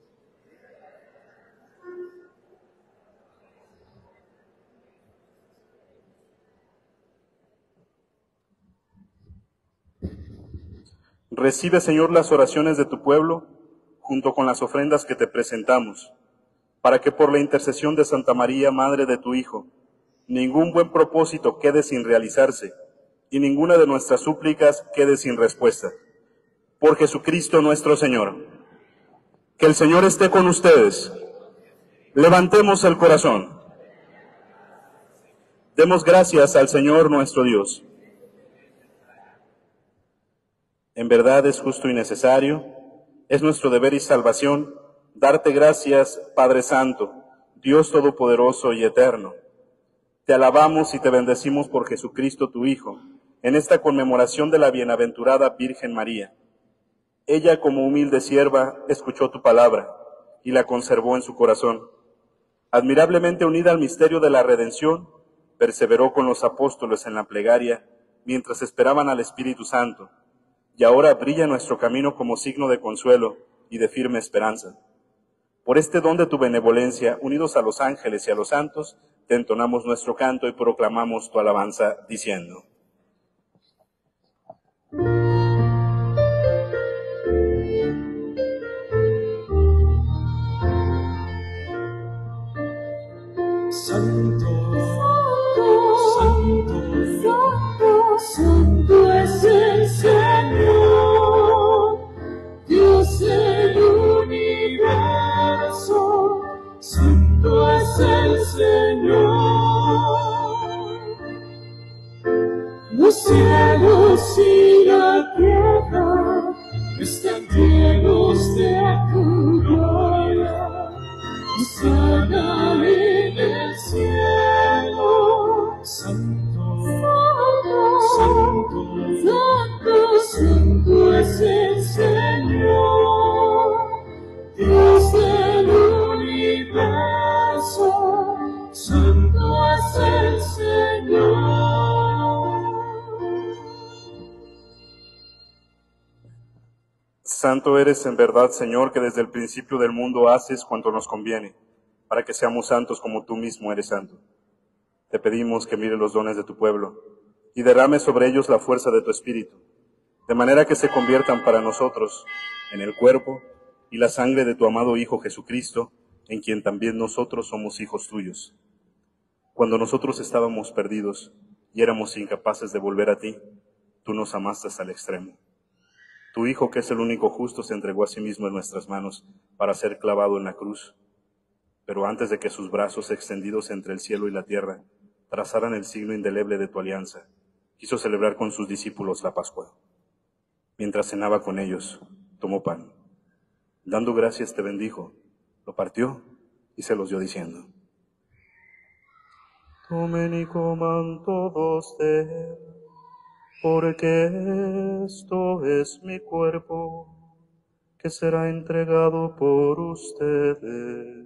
Recibe, Señor, las oraciones de tu pueblo, junto con las ofrendas que te presentamos, para que por la intercesión de Santa María, Madre de tu Hijo, ningún buen propósito quede sin realizarse, y ninguna de nuestras súplicas quede sin respuesta. Por Jesucristo nuestro Señor. Que el Señor esté con ustedes. Levantemos el corazón. Demos gracias al Señor nuestro Dios. En verdad es justo y necesario, es nuestro deber y salvación, darte gracias, Padre Santo, Dios Todopoderoso y Eterno. Te alabamos y te bendecimos por Jesucristo tu Hijo, en esta conmemoración de la bienaventurada Virgen María. Ella, como humilde sierva, escuchó tu palabra y la conservó en su corazón. Admirablemente unida al misterio de la redención, perseveró con los apóstoles en la plegaria, mientras esperaban al Espíritu Santo, y ahora brilla nuestro camino como signo de consuelo y de firme esperanza. Por este don de tu benevolencia, unidos a los ángeles y a los santos, te entonamos nuestro canto y proclamamos tu alabanza, diciendo: Santo, Santo, Santo, Santo es el Señor, Dios del universo. Santo es el Señor. Los cielos y la tierra están llenos de tu gloria. Hosana en el cielo. Santo, Santo, Santo, Santo es el Señor, Dios del universo. Santo es el Señor. Santo eres en verdad, Señor, que desde el principio del mundo haces cuanto nos conviene, para que seamos santos como tú mismo eres santo. Te pedimos que mires los dones de tu pueblo y derrame sobre ellos la fuerza de tu Espíritu, de manera que se conviertan para nosotros en el cuerpo y la sangre de tu amado Hijo Jesucristo, en quien también nosotros somos hijos tuyos. Cuando nosotros estábamos perdidos y éramos incapaces de volver a ti, tú nos amaste hasta el extremo. Tu Hijo, que es el único justo, se entregó a sí mismo en nuestras manos para ser clavado en la cruz. Pero antes de que sus brazos extendidos entre el cielo y la tierra trazaran el signo indeleble de tu alianza, quiso celebrar con sus discípulos la Pascua. Mientras cenaba con ellos, tomó pan. Dando gracias te bendijo, lo partió y se los dio diciendo: Tomen y coman todos de él, porque esto es mi cuerpo, que será entregado por ustedes.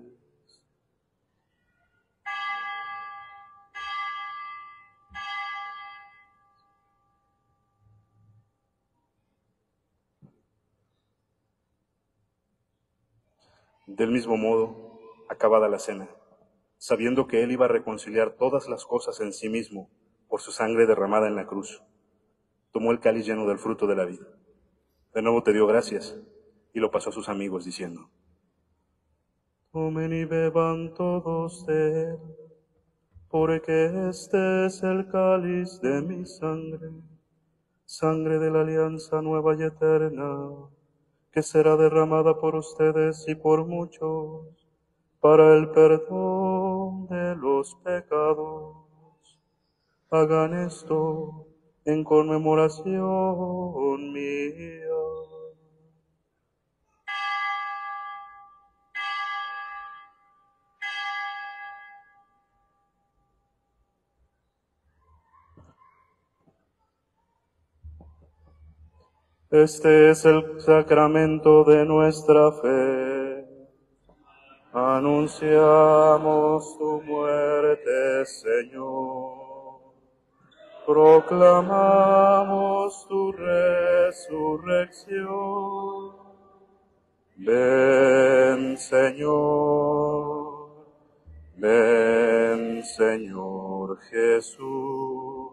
Del mismo modo, acabada la cena, sabiendo que él iba a reconciliar todas las cosas en sí mismo por su sangre derramada en la cruz, tomó el cáliz lleno del fruto de la vid. De nuevo te dio gracias y lo pasó a sus amigos diciendo: Tomen y beban todos de él, porque este es el cáliz de mi sangre, sangre de la alianza nueva y eterna, que será derramada por ustedes y por muchos para el perdón de los pecados. Hagan esto en conmemoración mía. Este es el sacramento de nuestra fe. Anunciamos tu muerte, Señor. Proclamamos tu resurrección. Ven, Señor. Ven, Señor Jesús.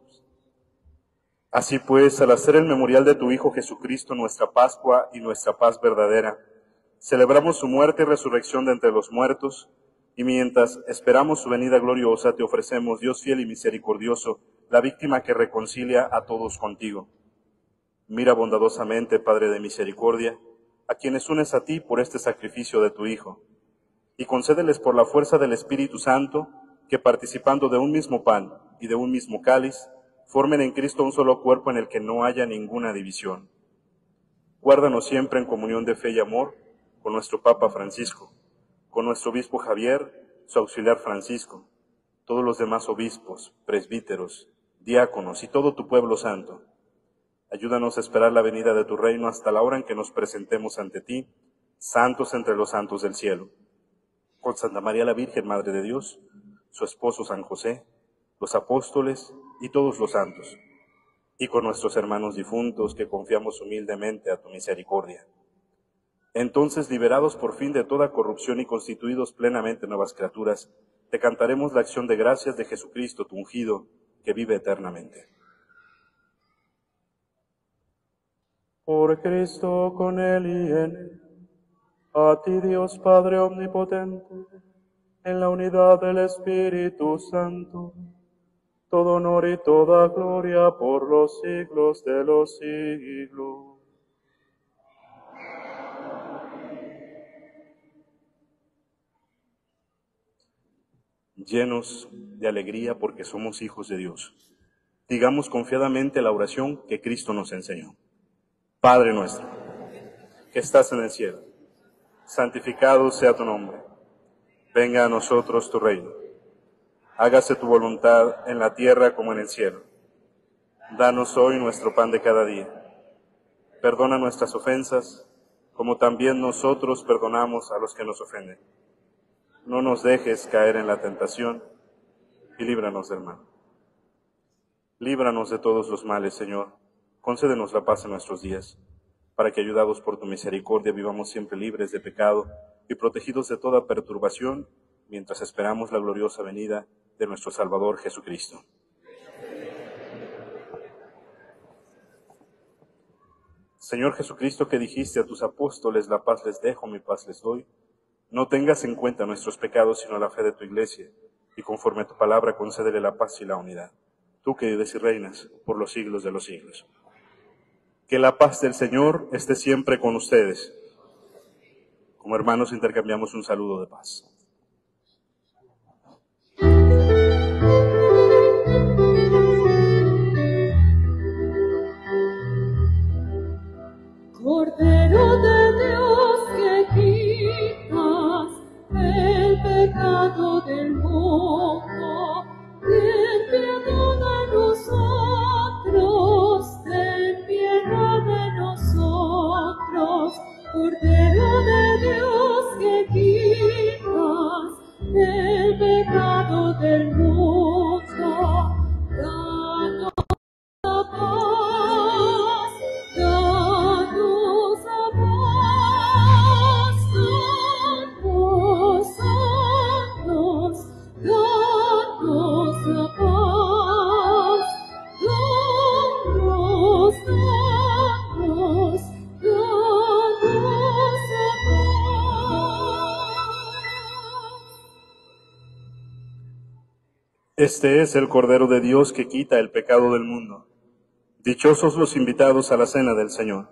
Así pues, al hacer el memorial de tu Hijo Jesucristo, nuestra Pascua y nuestra paz verdadera, celebramos su muerte y resurrección de entre los muertos, y mientras esperamos su venida gloriosa, te ofrecemos, Dios fiel y misericordioso, la víctima que reconcilia a todos contigo. Mira bondadosamente, Padre de misericordia, a quienes unes a ti por este sacrificio de tu Hijo, y concédeles por la fuerza del Espíritu Santo, que participando de un mismo pan y de un mismo cáliz, formen en Cristo un solo cuerpo en el que no haya ninguna división. Guárdanos siempre en comunión de fe y amor con nuestro Papa Francisco, con nuestro obispo Javier, su auxiliar Francisco, todos los demás obispos, presbíteros, diáconos y todo tu pueblo santo. Ayúdanos a esperar la venida de tu reino hasta la hora en que nos presentemos ante ti, santos entre los santos del cielo. Con Santa María la Virgen, Madre de Dios, su esposo San José, los apóstoles y todos los santos, y con nuestros hermanos difuntos que confiamos humildemente a tu misericordia. Entonces, liberados por fin de toda corrupción y constituidos plenamente nuevas criaturas, te cantaremos la acción de gracias de Jesucristo, tu ungido, que vive eternamente. Por Cristo, con Él y en Él, a ti Dios Padre omnipotente, en la unidad del Espíritu Santo, todo honor y toda gloria por los siglos de los siglos. Llenos de alegría porque somos hijos de Dios, digamos confiadamente la oración que Cristo nos enseñó. Padre nuestro, que estás en el cielo, santificado sea tu nombre. Venga a nosotros tu reino. Hágase tu voluntad en la tierra como en el cielo. Danos hoy nuestro pan de cada día. Perdona nuestras ofensas, como también nosotros perdonamos a los que nos ofenden. No nos dejes caer en la tentación y líbranos del mal. Líbranos de todos los males, Señor. Concédenos la paz en nuestros días, para que, ayudados por tu misericordia, vivamos siempre libres de pecado y protegidos de toda perturbación, mientras esperamos la gloriosa venida de nuestro Salvador Jesucristo. Señor Jesucristo, que dijiste a tus apóstoles, la paz les dejo, mi paz les doy, no tengas en cuenta nuestros pecados, sino la fe de tu Iglesia, y conforme a tu palabra concédele la paz y la unidad. Tú que vives y reinas por los siglos de los siglos. Que la paz del Señor esté siempre con ustedes. Como hermanos intercambiamos un saludo de paz. Cordero de Dios que quitas el pecado del mundo, ten piedad de nosotros, ten piedad de nosotros. Cordero de Dios que quitas el pecado del mundo, danos la paz, danos la paz, danos, danos, danos la paz, danos, danos, danos la paz. Este es el Cordero de Dios que quita el pecado del mundo. Dichosos los invitados a la cena del Señor.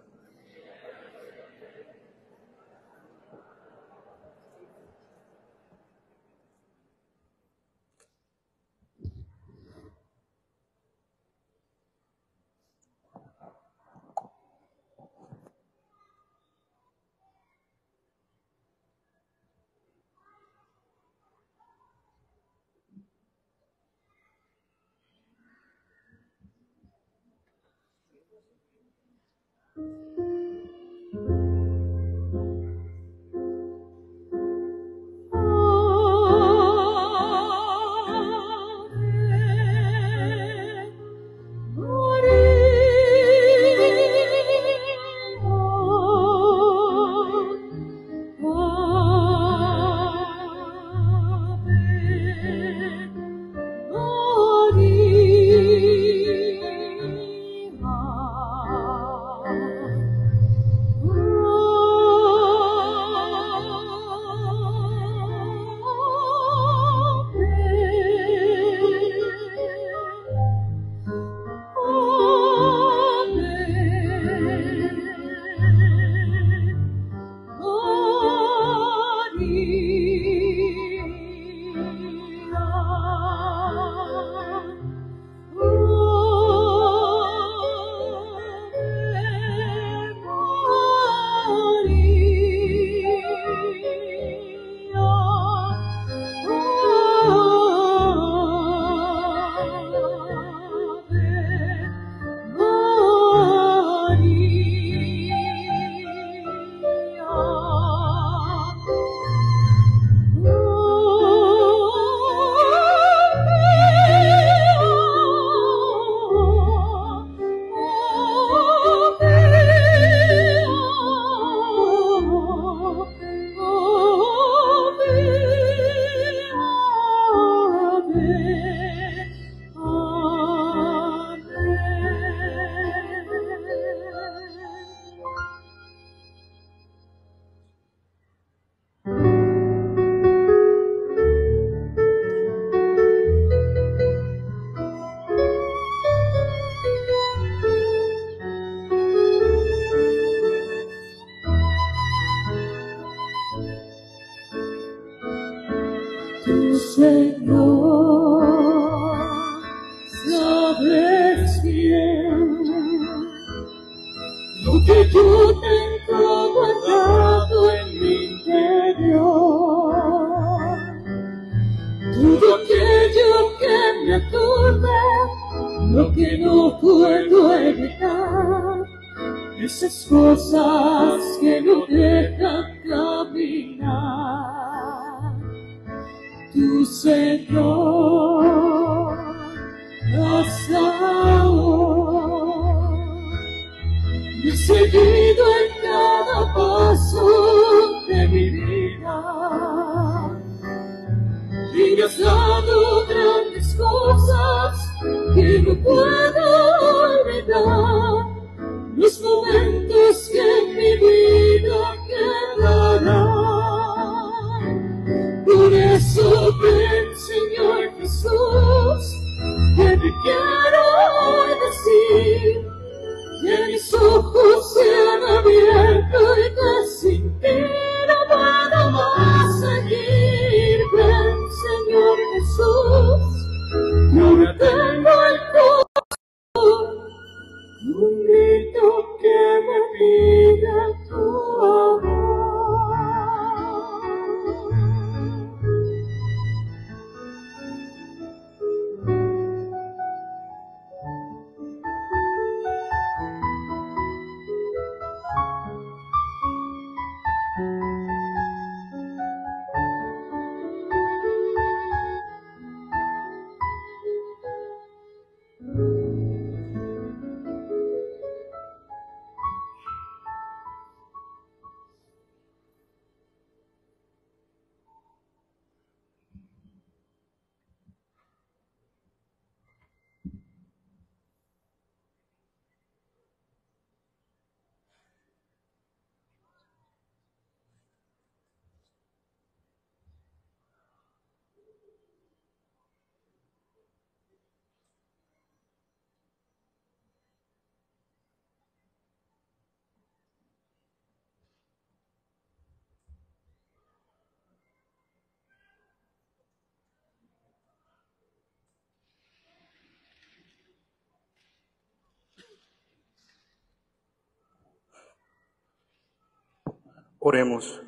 Tu Señor, sabes bien lo que yo tengo guardado en mi interior, todo aquello que me aturbe, lo que no puedo evitar, esas cosas que no dejan caminar. Tu Señor, hasta hoy me has seguido en cada paso de mi vida y me has dado grandes cosas que no puedo olvidar, los momentos que en mi vida quedarán. Por eso ven, Señor Jesús, que te quiero hoy decir, que mis ojos se han abierto y que sin ti no puedo más seguir. Ven, Señor Jesús, que ahora tengo el corazón, un grito que me pida tu amor. Oremos.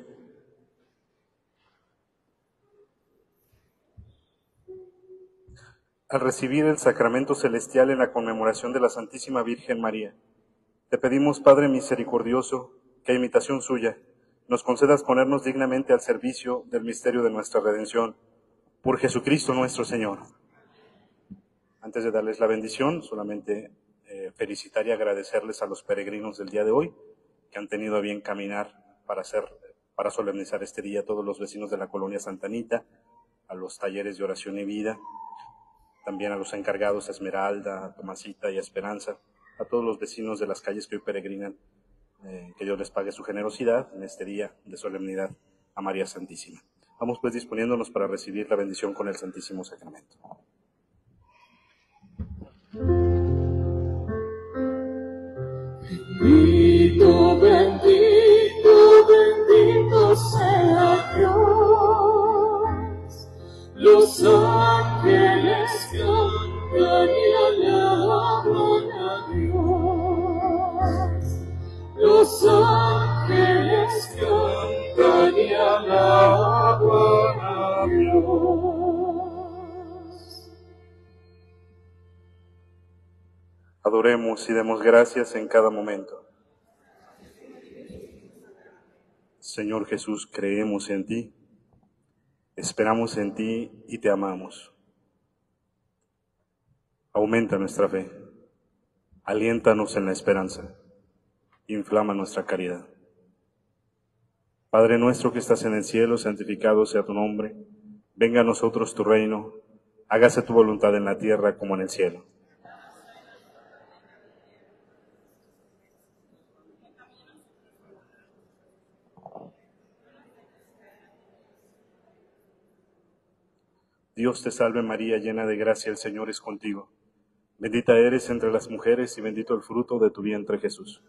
Al recibir el sacramento celestial en la conmemoración de la Santísima Virgen María, te pedimos, Padre misericordioso, que a imitación suya nos concedas ponernos dignamente al servicio del misterio de nuestra redención, por Jesucristo nuestro Señor. Antes de darles la bendición, solamente eh, felicitar y agradecerles a los peregrinos del día de hoy, que han tenido a bien caminar para hacer, para solemnizar este día, a todos los vecinos de la colonia Santa Anita, a los talleres de oración y vida, también a los encargados Esmeralda, a Tomasita y a Esperanza, a todos los vecinos de las calles que hoy peregrinan, eh, que Dios les pague su generosidad en este día de solemnidad a María Santísima. Vamos pues disponiéndonos para recibir la bendición con el Santísimo Sacramento. Bendito, bendito, bendito sea Dios. Los ángeles cantan y alaban a Dios. Los ángeles cantan y alaban a Dios. Adoremos y demos gracias en cada momento. Señor Jesús, creemos en ti, esperamos en ti y te amamos. Aumenta nuestra fe, aliéntanos en la esperanza, inflama nuestra caridad. Padre nuestro que estás en el cielo, santificado sea tu nombre. Venga a nosotros tu reino, hágase tu voluntad en la tierra como en el cielo. Dios te salve María, llena de gracia, el Señor es contigo. Bendita eres entre las mujeres y bendito el fruto de tu vientre Jesús.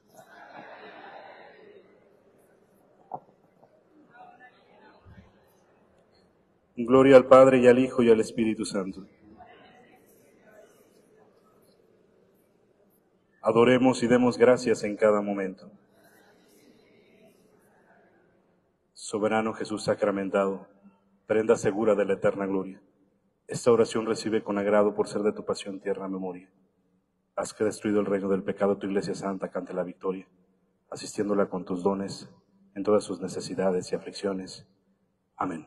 Gloria al Padre, y al Hijo, y al Espíritu Santo. Adoremos y demos gracias en cada momento. Soberano Jesús sacramentado, prenda segura de la eterna gloria, esta oración recibe con agrado por ser de tu pasión tierna memoria. Haz que destruido el reino del pecado tu Iglesia Santa cante la victoria, asistiéndola con tus dones en todas sus necesidades y aflicciones. Amén.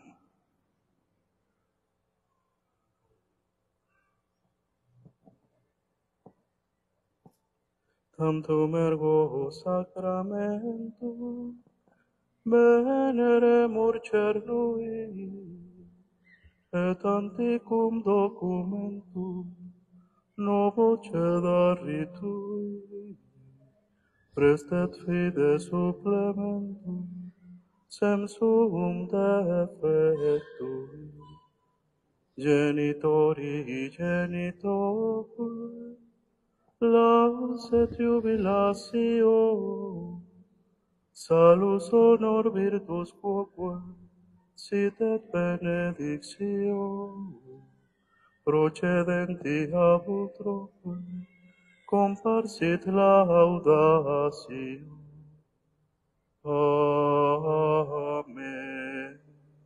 Tantum ergo sacramento, veneremur cernui, et antiquum documentum, novo cedaritui, prestet fide supplementum, sensum defectui, genitori genitore, lauset jubilatio, salus honor virtus quoque, sit et benedictio, procedenti ab utroque, comparsit laudatio. Amén.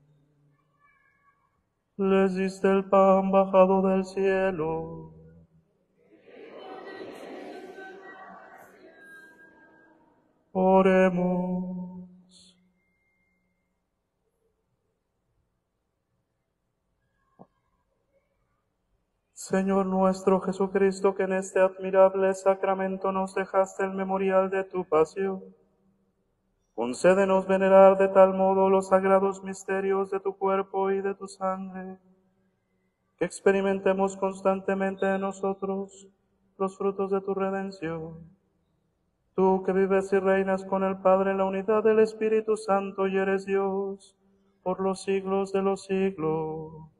Les diste el pan bajado del cielo. Oremos. Señor nuestro Jesucristo, que en este admirable sacramento nos dejaste el memorial de tu pasión, concédenos venerar de tal modo los sagrados misterios de tu cuerpo y de tu sangre, que experimentemos constantemente en nosotros los frutos de tu redención. Tú que vives y reinas con el Padre en la unidad del Espíritu Santo y eres Dios por los siglos de los siglos.